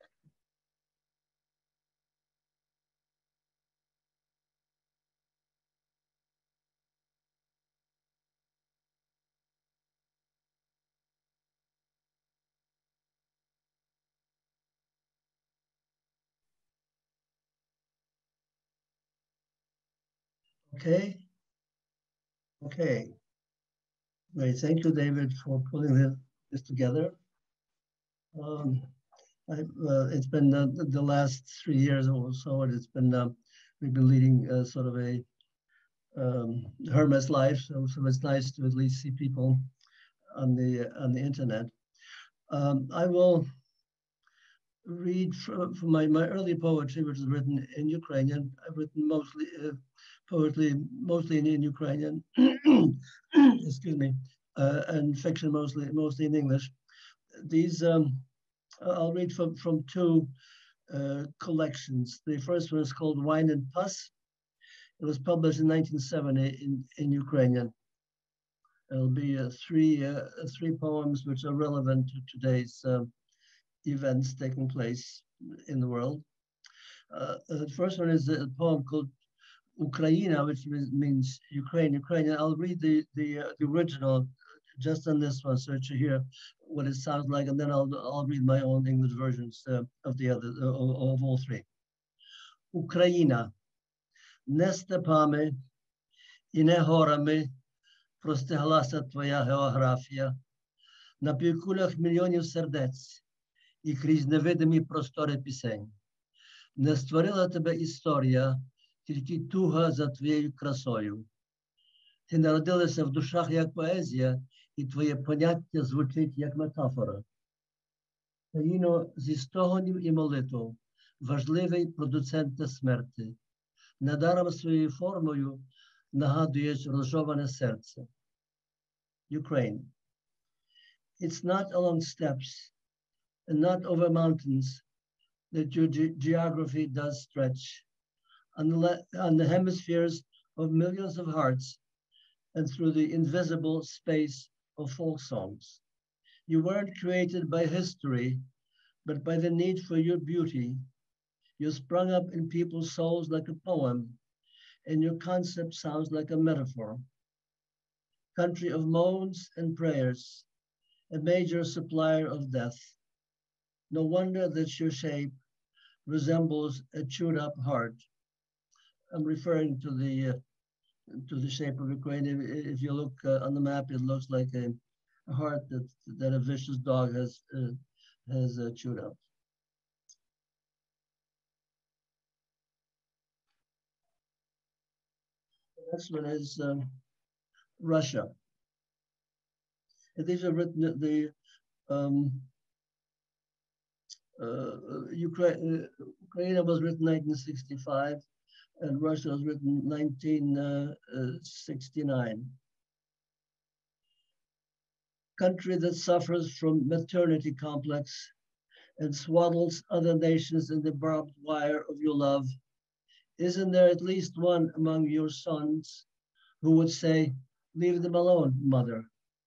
Okay. Okay. Great. Thank you, David, for pulling this, this together. Um, I, uh, it's been uh, the last three years or so, and it's been uh, we've been leading uh, sort of a um, hermit's life. So, so it's nice to at least see people on the on the internet. Um, I will read from, from my, my early poetry, which is written in Ukrainian. I've written mostly uh, poetry, mostly in, in Ukrainian, excuse me, uh, and fiction mostly mostly in English. These, um, I'll read from, from two uh, collections. The first one is called Wine and Pus. It was published in nineteen seventy in, in Ukrainian. It'll be uh, three, uh, three poems which are relevant to today's uh, events taking place in the world. Uh, the first one is a poem called Ukraina, which means Ukraine, Ukrainian. I'll read the, the, uh, the original just on this one, so to hear what it sounds like, and then I'll, I'll read my own English versions uh, of the other, uh, of, of all three. Ukraina, не степами і не горами простяглася твоя географія на півкулях мільйонів сердець і крізь невидимі простори пісень. Не створила тебе історія, тільки туга за твоєю красою. Ти народилася в душах як поезія, і твоє поняття звучить як метафора. Країно зі стогонів і молитв, важливий продуценте смерти. Недаром своєю формою нагадуєш розжоване серце. Ukraine. It's not along steppes and not over mountains that your ge geography does stretch on the, on the hemispheres of millions of hearts and through the invisible space of folk songs. You weren't created by history, but by the need for your beauty. You sprung up in people's souls like a poem, and your concept sounds like a metaphor. Country of moans and prayers, a major supplier of death. No wonder that your shape resembles a chewed up heart. I'm referring to the uh, to the shape of Ukraine. If, if you look uh, on the map, it looks like a, a heart that that a vicious dog has uh, has uh, chewed up. The next one is um, Russia. And these are written at the um, uh, Ukraine. Uh, Ukraine was written nineteen sixty-five, and Russia was written nineteen sixty-nine. Country that suffers from maternity complex and swaddles other nations in the barbed wire of your love. Isn't there at least one among your sons who would say, leave them alone, mother?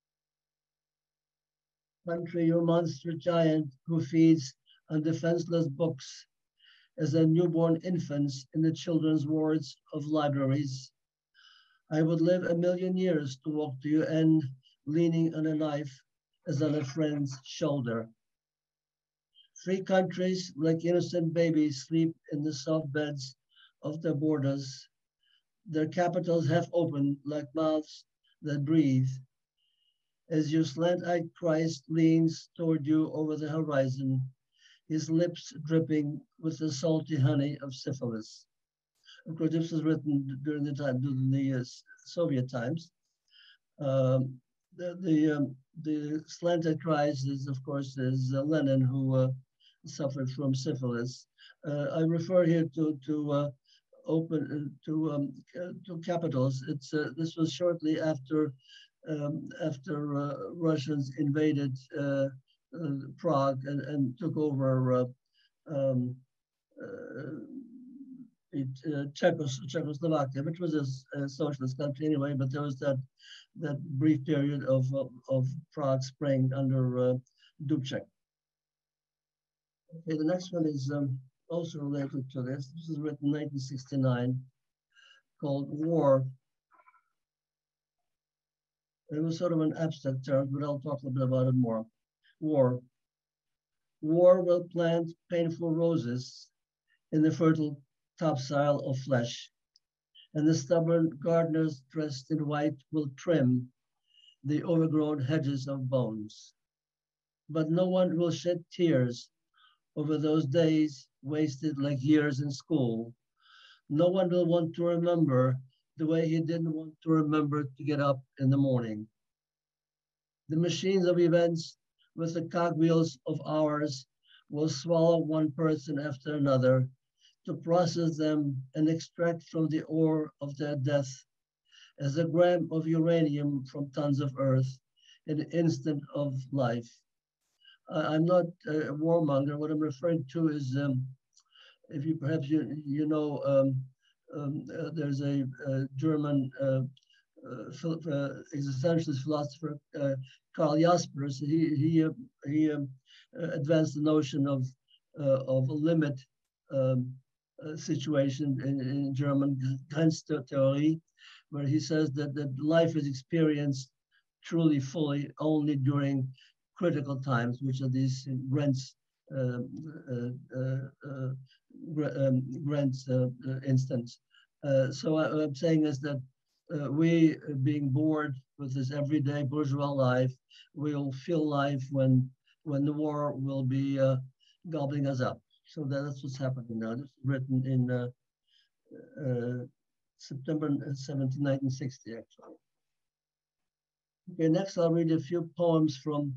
Country, your monster giant who feeds on defenseless books as a newborn infants in the children's wards of libraries. I would live a million years to walk to your end, leaning on a knife as on a friend's shoulder. Free countries like innocent babies sleep in the soft beds of their borders, their capitals half open like mouths that breathe. As your slant-eyed Christ leans toward you over the horizon, his lips dripping with the salty honey of syphilis. Of course, this was written during the time, during the uh, Soviet times. Um, the the, um, the slanted Christ is, of course, is uh, Lenin, who uh, suffered from syphilis. Uh, I refer here to to uh, open uh, to um, uh, to capitals. It's uh, this was shortly after um, after uh, Russians invaded uh, uh, Prague and, and took over uh, um, uh, it, uh, Czechos Czechoslovakia, which was a, a socialist country anyway. But there was that that brief period of of, of Prague Spring under uh, Dubček. Okay, the next one is um, also related to this. This is written in nineteen sixty-nine, called War. It was sort of an abstract term, but I'll talk a little bit about it more. War. War will plant painful roses in the fertile topsoil of flesh, and the stubborn gardeners dressed in white will trim the overgrown hedges of bones. But no one will shed tears over those days wasted like years in school. No one will want to remember the way he didn't want to remember to get up in the morning. The machines of events with the cogwheels of hours will swallow one person after another to process them and extract from the ore of their death as a gram of uranium from tons of earth in an instant of life. I'm not a warmonger. What I'm referring to is, um, if you perhaps you you know, um, um, uh, there's a, a German uh, uh, uh, existentialist philosopher, uh, Karl Jaspers. He he uh, he um, uh, advanced the notion of uh, of a limit um, uh, situation in, in German Grenztheorie, where he says that that life is experienced truly fully only during critical times, which are these Grens uh, uh, uh, uh, um, Grens uh, uh, instance. Uh, so what I'm saying is that uh, we, uh, being bored with this everyday bourgeois life, will feel life when when the war will be uh, gobbling us up. So that's what's happening now. This is written in uh, uh, September seventeenth, nineteen sixty, actually. Okay, next I'll read a few poems from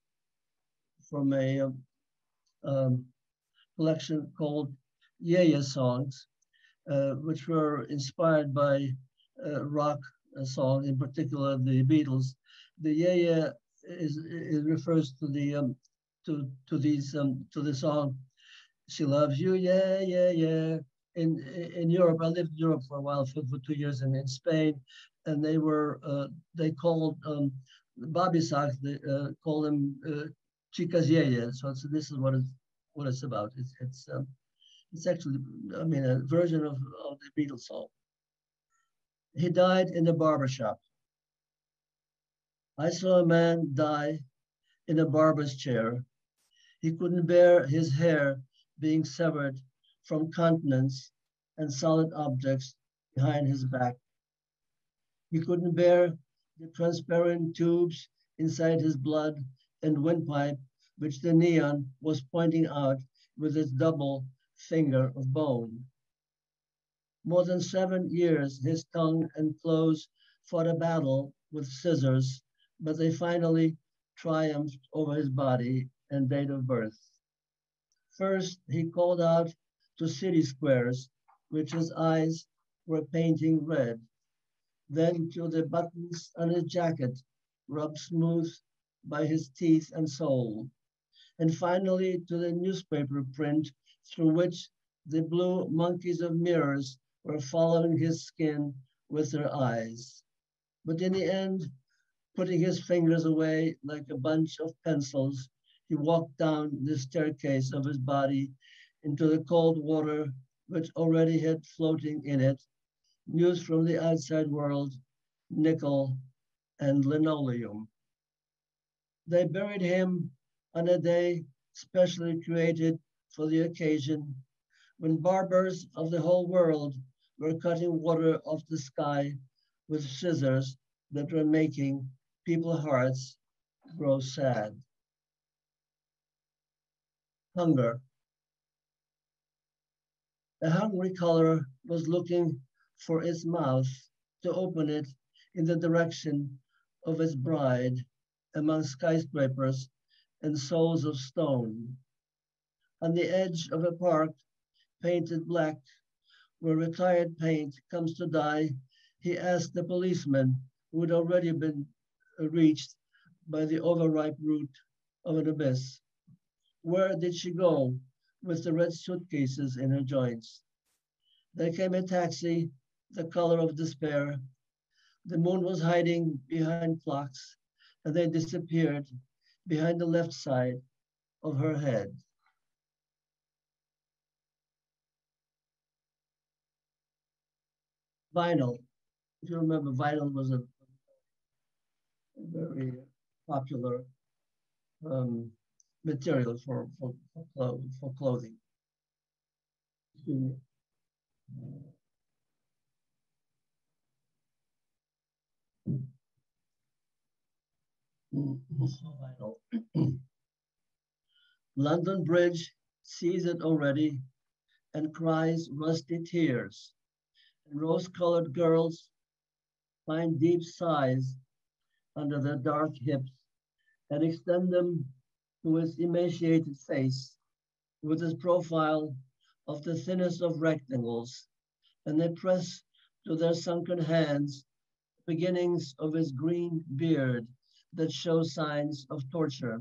from a um, um, collection called Yaya Songs, uh, which were inspired by uh, rock uh, songs, in particular the Beatles. The Yaya is, is refers to the um, to to these um, to the song "She Loves You, Yeah, Yeah, Yeah." In in Europe, I lived in Europe for a while, for, for two years, and in Spain, and they were uh, they called um, Bobby Sox. They uh, called them uh, Chicas Yaya. So, so this is what it's what it's about. It's it's um, It's actually, I mean, a version of, of the Beatles song. He died in a barber shop. I saw a man die in a barber's chair. He couldn't bear his hair being severed from continents and solid objects behind his back. He couldn't bear the transparent tubes inside his blood and windpipe, which the neon was pointing out with its double finger of bone. More than seven years, his tongue and claws fought a battle with scissors, but they finally triumphed over his body and date of birth. First, he called out to city squares, which his eyes were painting red. Then to the buttons on his jacket, rubbed smooth by his teeth and soul. And finally to the newspaper print through which the blue monkeys of mirrors were following his skin with their eyes. But in the end, putting his fingers away like a bunch of pencils, he walked down the staircase of his body into the cold water which already had floating in it news from the outside world, nickel, and linoleum. They buried him on a day specially created for the occasion, when barbers of the whole world were cutting water off the sky with scissors that were making people's hearts grow sad. Hunger. A hungry color was looking for its mouth to open it in the direction of its bride among skyscrapers and souls of stone. On the edge of a park painted black, where retired paint comes to die, he asked the policeman, who had already been reached by the overripe root of an abyss, where did she go with the red suitcases in her joints? There came a taxi, the color of despair. The moon was hiding behind clocks, and they disappeared behind the left side of her head. Vinyl. If you remember, vinyl was a, a very popular um, material for, for, for, clo for clothing. Excuse me. Vinyl. London Bridge sees it already and cries rusty tears. And rose-colored girls find deep sighs under their dark hips and extend them to his emaciated face with his profile of the thinnest of rectangles, and they press to their sunken hands beginnings of his green beard that show signs of torture.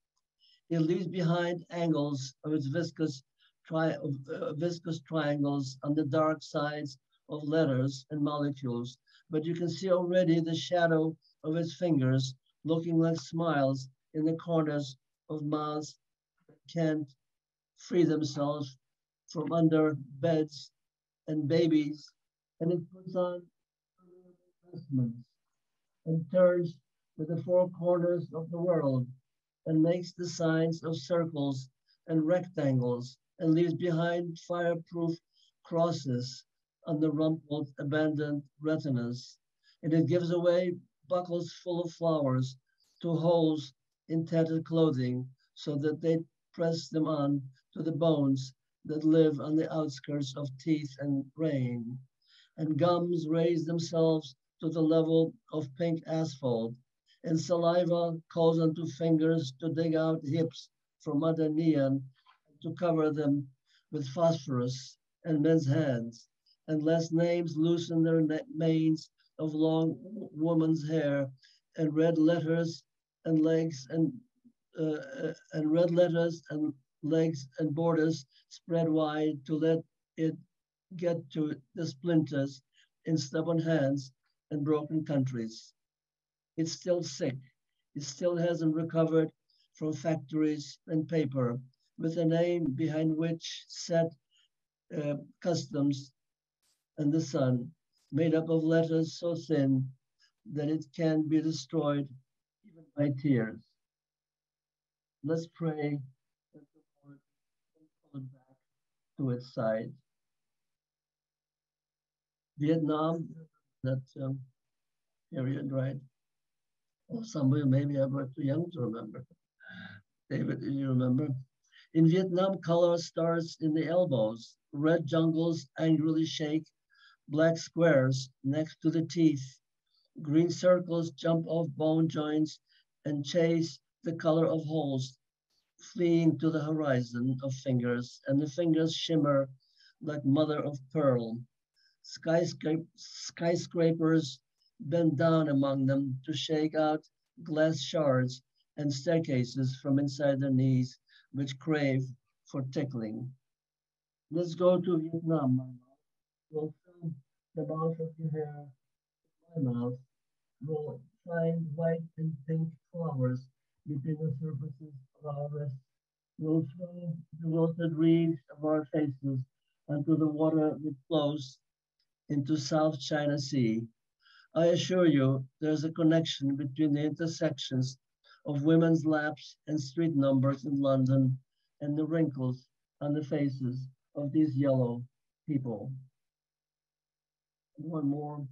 He leaves behind angles of its viscous, tri uh, viscous triangles on the dark sides of letters and molecules, but you can see already the shadow of his fingers looking like smiles in the corners of mouths that can't free themselves from under beds and babies, and it puts on investments and turns to the four corners of the world and makes the signs of circles and rectangles and leaves behind fireproof crosses on the rumpled, abandoned retinas. And it gives away buckles full of flowers to holes in tattered clothing so that they press them on to the bones that live on the outskirts of teeth and brain. And gums raise themselves to the level of pink asphalt, and saliva calls onto fingers to dig out hips from under neon, to cover them with phosphorus and men's hands, and last names loosen their manes of long woman's hair, and red letters and legs and uh, and red letters and legs and borders spread wide to let it get to the splinters in stubborn hands and broken countries. It's still sick. It still hasn't recovered from factories and paper, with a name behind which sat uh, customs and the sun, made up of letters so thin that it can be destroyed even by tears. Let's pray that the Lord can pull it back to its side. Vietnam, that um, period, right? Or somebody, maybe I was too young to remember. David, do you remember? In Vietnam, color starts in the elbows. Red jungles angrily shake black squares next to the teeth. Green circles jump off bone joints and chase the color of holes, fleeing to the horizon of fingers, and the fingers shimmer like mother of pearl. Skyscra- skyscrapers bend down among them to shake out glass shards and staircases from inside their knees, which crave for tickling. Let's go to Vietnam, my mouth. We'll fill the mouth of your hair with my mouth. We'll find white and pink flowers between the surfaces of our wrists. We'll throw the wilted reeds of our faces onto the water that flows into South China Sea. I assure you, there's a connection between the intersections of women's laps and street numbers in London and the wrinkles on the faces of these yellow people. One more.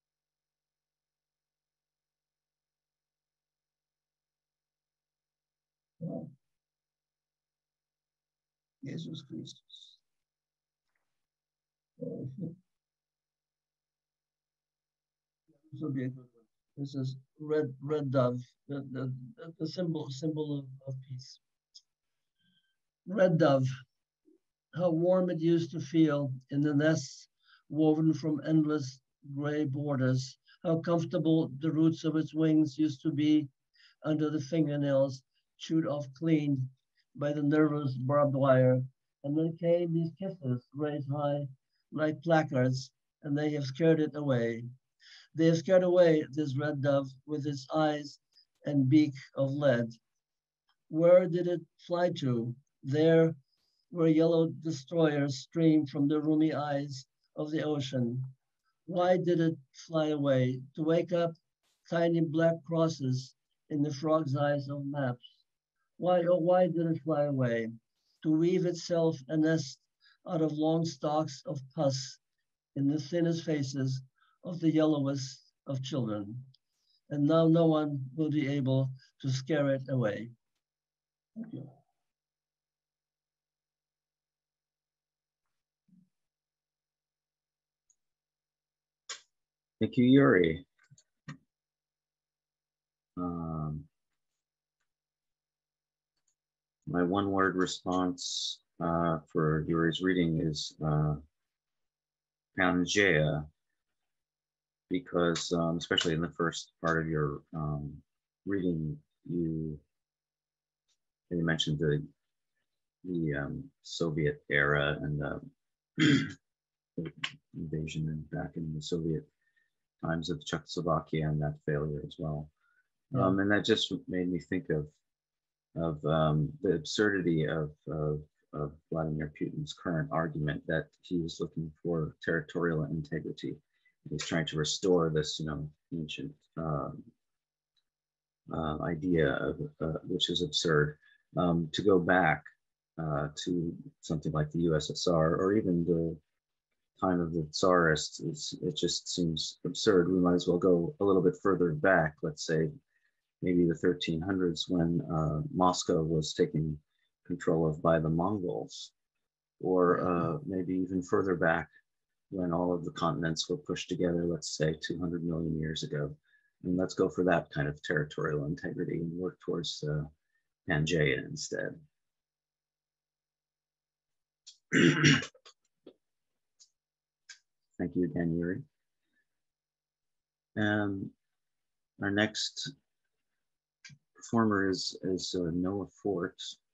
Oh. Jesus Christus. Oh, this will be a good one. This is red, red dove, the, the, the symbol, symbol of, of peace. Red dove, how warm it used to feel in the nests woven from endless gray borders, how comfortable the roots of its wings used to be under the fingernails chewed off clean by the nervous barbed wire. And then came these kisses raised high like placards, and they have scared it away. They have scared away this red dove with its eyes and beak of lead. Where did it fly to? There where yellow destroyers stream from the roomy eyes of the ocean. Why did it fly away? To wake up tiny black crosses in the frog's eyes of maps. Why, oh, why did it fly away? To weave itself a nest out of long stalks of pus in the thinnest faces of the yellowest of children. And now no one will be able to scare it away. Thank you. Thank you, Yuriy. Um, my one-word response uh, for Yuriy's reading is uh, Pangea, because um, especially in the first part of your um, reading, you you mentioned the the um, Soviet era and the, the invasion and back in the Soviet times of Czechoslovakia and that failure as well. Yeah. Um, and that just made me think of of um, the absurdity of, of of Vladimir Putin's current argument that he was looking for territorial integrity. He's trying to restore this, you know, ancient uh, uh, idea of uh, which is absurd. Um, to go back uh, to something like the U S S R or even the time of the Tsarists, it's, it just seems absurd. We might as well go a little bit further back. Let's say maybe the thirteen hundreds when uh, Moscow was taken control of by the Mongols, or uh, maybe even further back when all of the continents were pushed together, let's say two hundred million years ago. And let's go for that kind of territorial integrity and work towards uh, Pangea instead. Thank you again, Yuriy. And our next performer is, is uh, Noa Fort.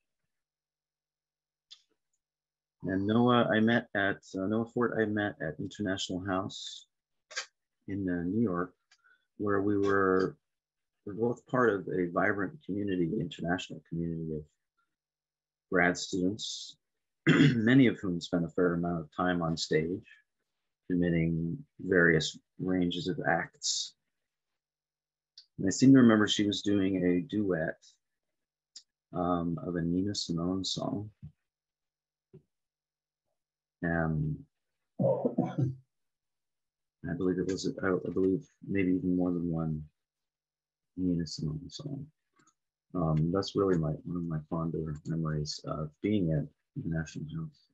And Noa, I met at, uh, Noa Fort, I met at International House in uh, New York, where we were, we're both part of a vibrant community, international community of grad students many of whom spent a fair amount of time on stage, committing various ranges of acts. And I seem to remember she was doing a duet um, of a Nina Simone song. And I believe it was, I believe maybe even more than one Nina Simone song. Um, that's really my one of my fonder memories of being at the National House.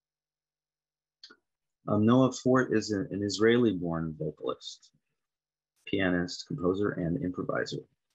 Um, Noa Fort is a, an Israeli-born vocalist, pianist, composer, and improviser.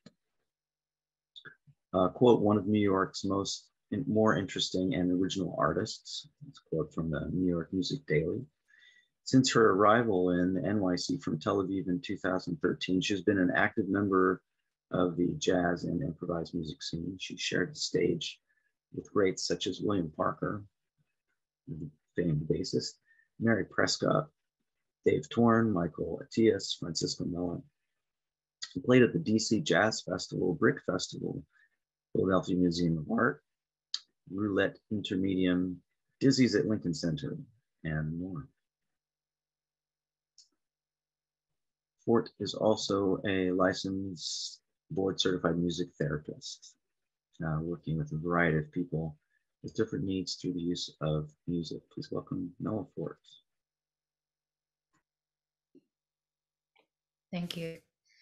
Uh, quote, one of New York's most in, more interesting and original artists. It's a quote from the New York Music Daily. Since her arrival in N Y C from Tel Aviv in two thousand thirteen, she's been an active member of the jazz and improvised music scene. She shared the stage with greats such as William Parker, the famed bassist, Mary Prescott, Dave Torn, Michael Atias, Francisco Mella. She played at the D C Jazz Festival, Brick Festival, Philadelphia Museum of Art, Roulette Intermedium, Dizzy's at Lincoln Center, and more. Fort is also a licensed board certified music therapist, uh, working with a variety of people with different needs through the use of music. Please welcome Noa Fort. Thank you.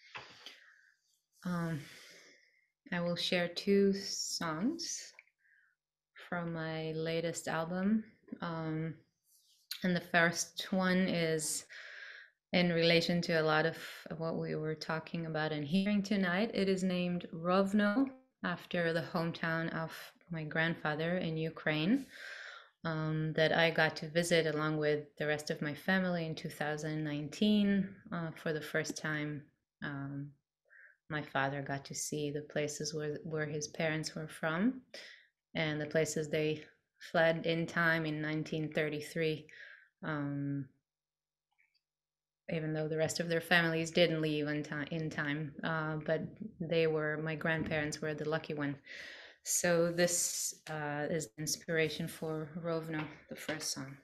Um, I will share two songs from my latest album. Um, and the first one is in relation to a lot of what we were talking about and hearing tonight. It is named Rovno, after the hometown of my grandfather in Ukraine, um, that I got to visit along with the rest of my family in two thousand nineteen. Uh, for the first time, um, my father got to see the places where, where his parents were from and the places they fled in time in nineteen thirty-three. Um, even though the rest of their families didn't leave in time, in time uh, but they were, my grandparents were the lucky one. So this uh, is the inspiration for Rovno, the first song.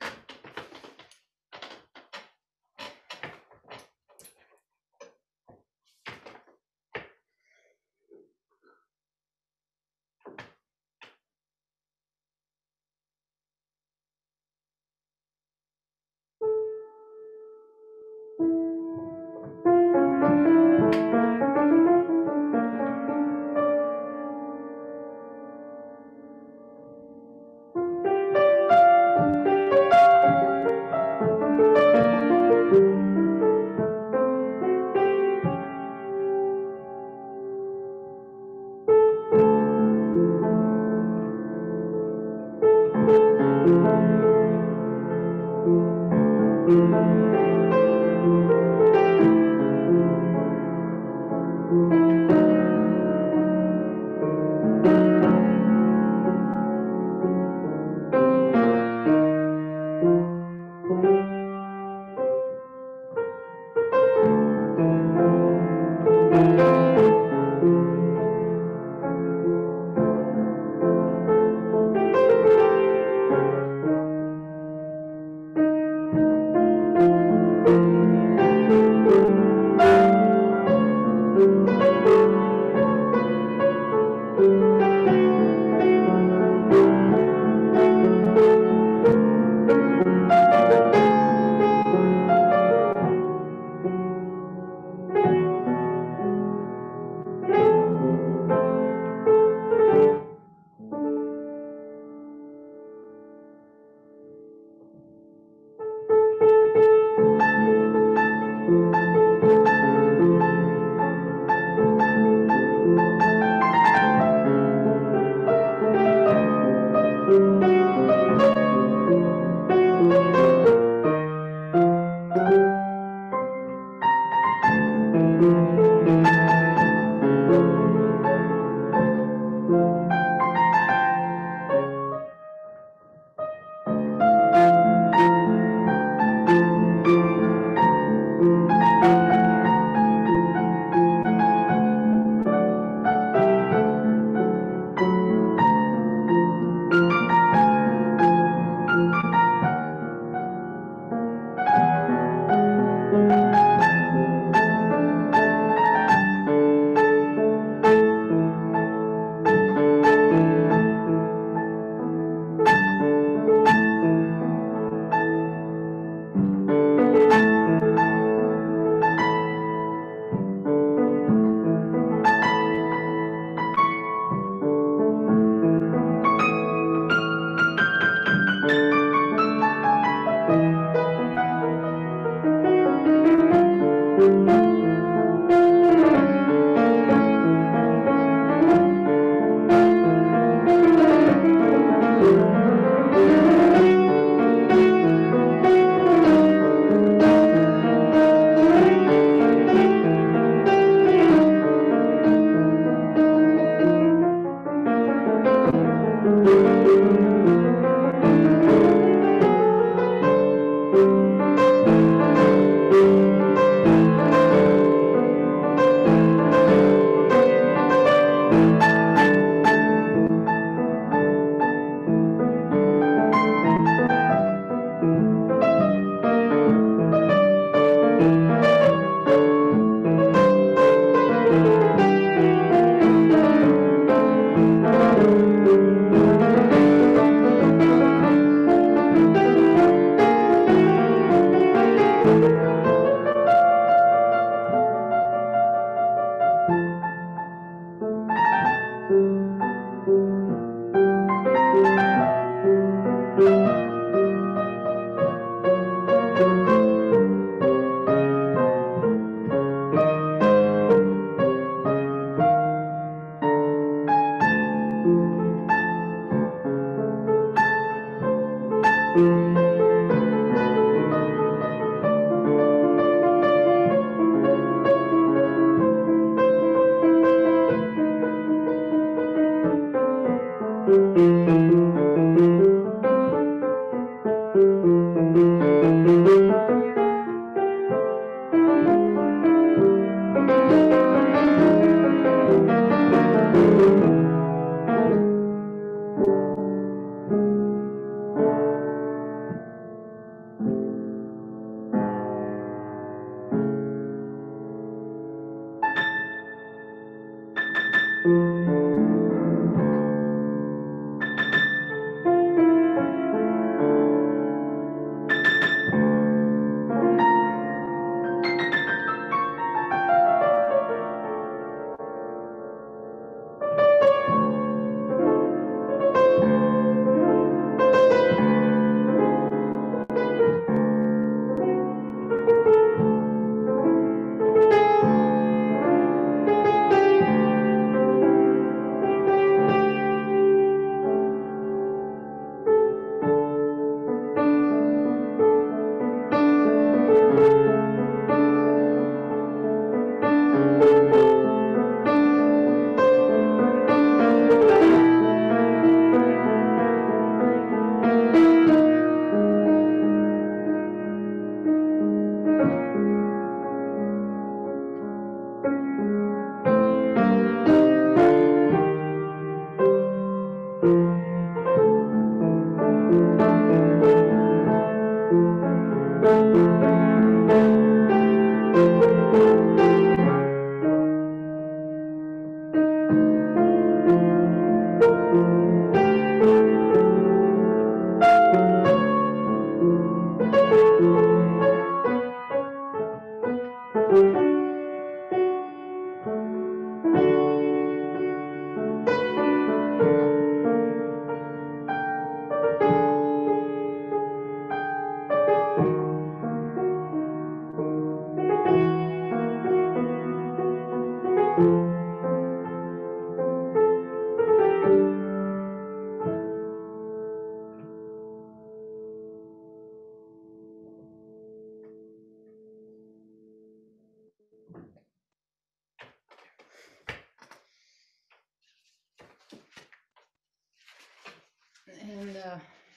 And uh,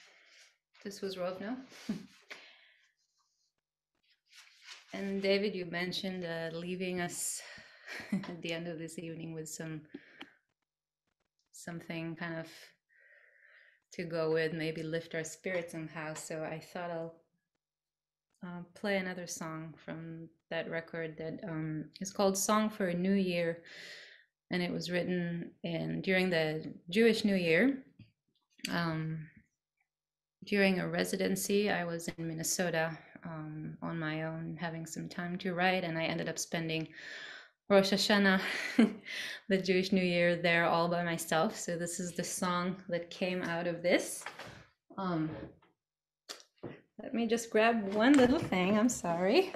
this was Rovno. And David, you mentioned uh, leaving us at the end of this evening with some something kind of to go with, maybe lift our spirits somehow. So I thought I'll uh, play another song from that record that um, is called "Song for a New Year," and it was written in during the Jewish New Year. Um, during a residency, I was in Minnesota um, on my own, having some time to write, and I ended up spending Rosh Hashanah, the Jewish New Year, there all by myself. So this is the song that came out of this. Um, let me just grab one little thing. I'm sorry.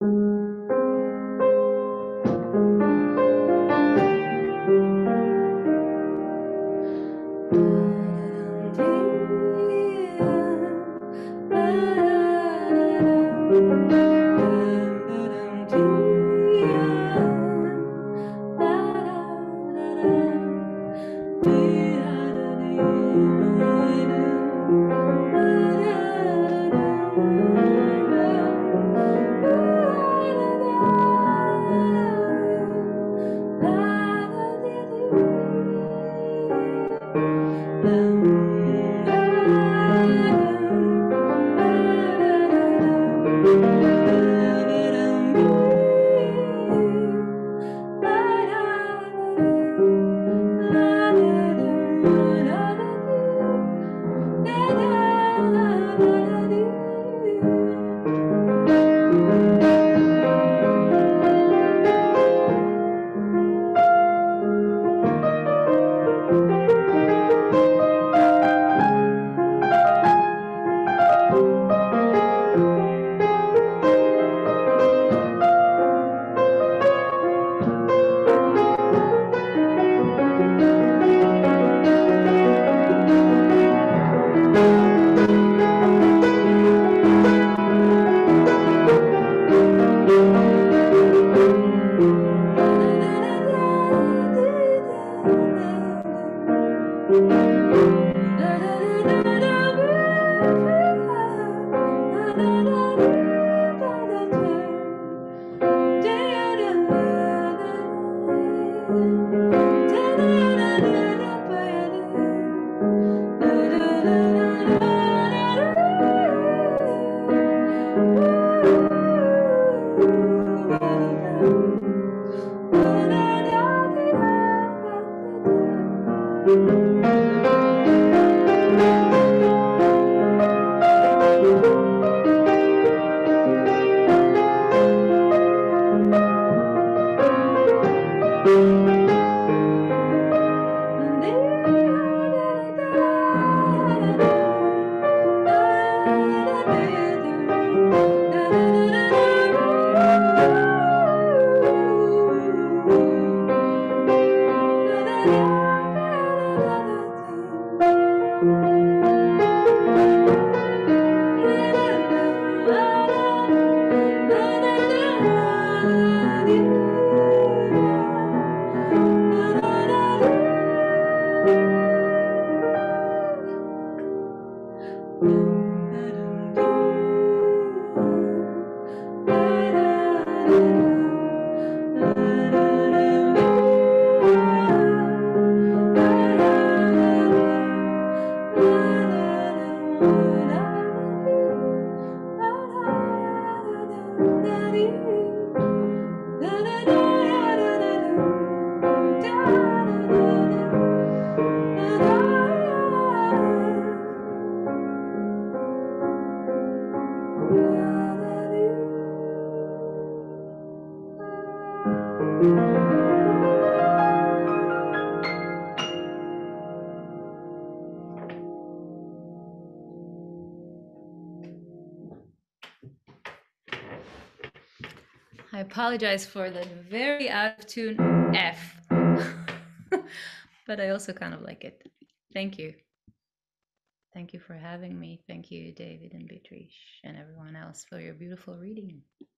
I apologize for the very out of tune F, but I also kind of like it. Thank you. Thank you for having me. Thank you, David and Beatriz and everyone else for your beautiful reading.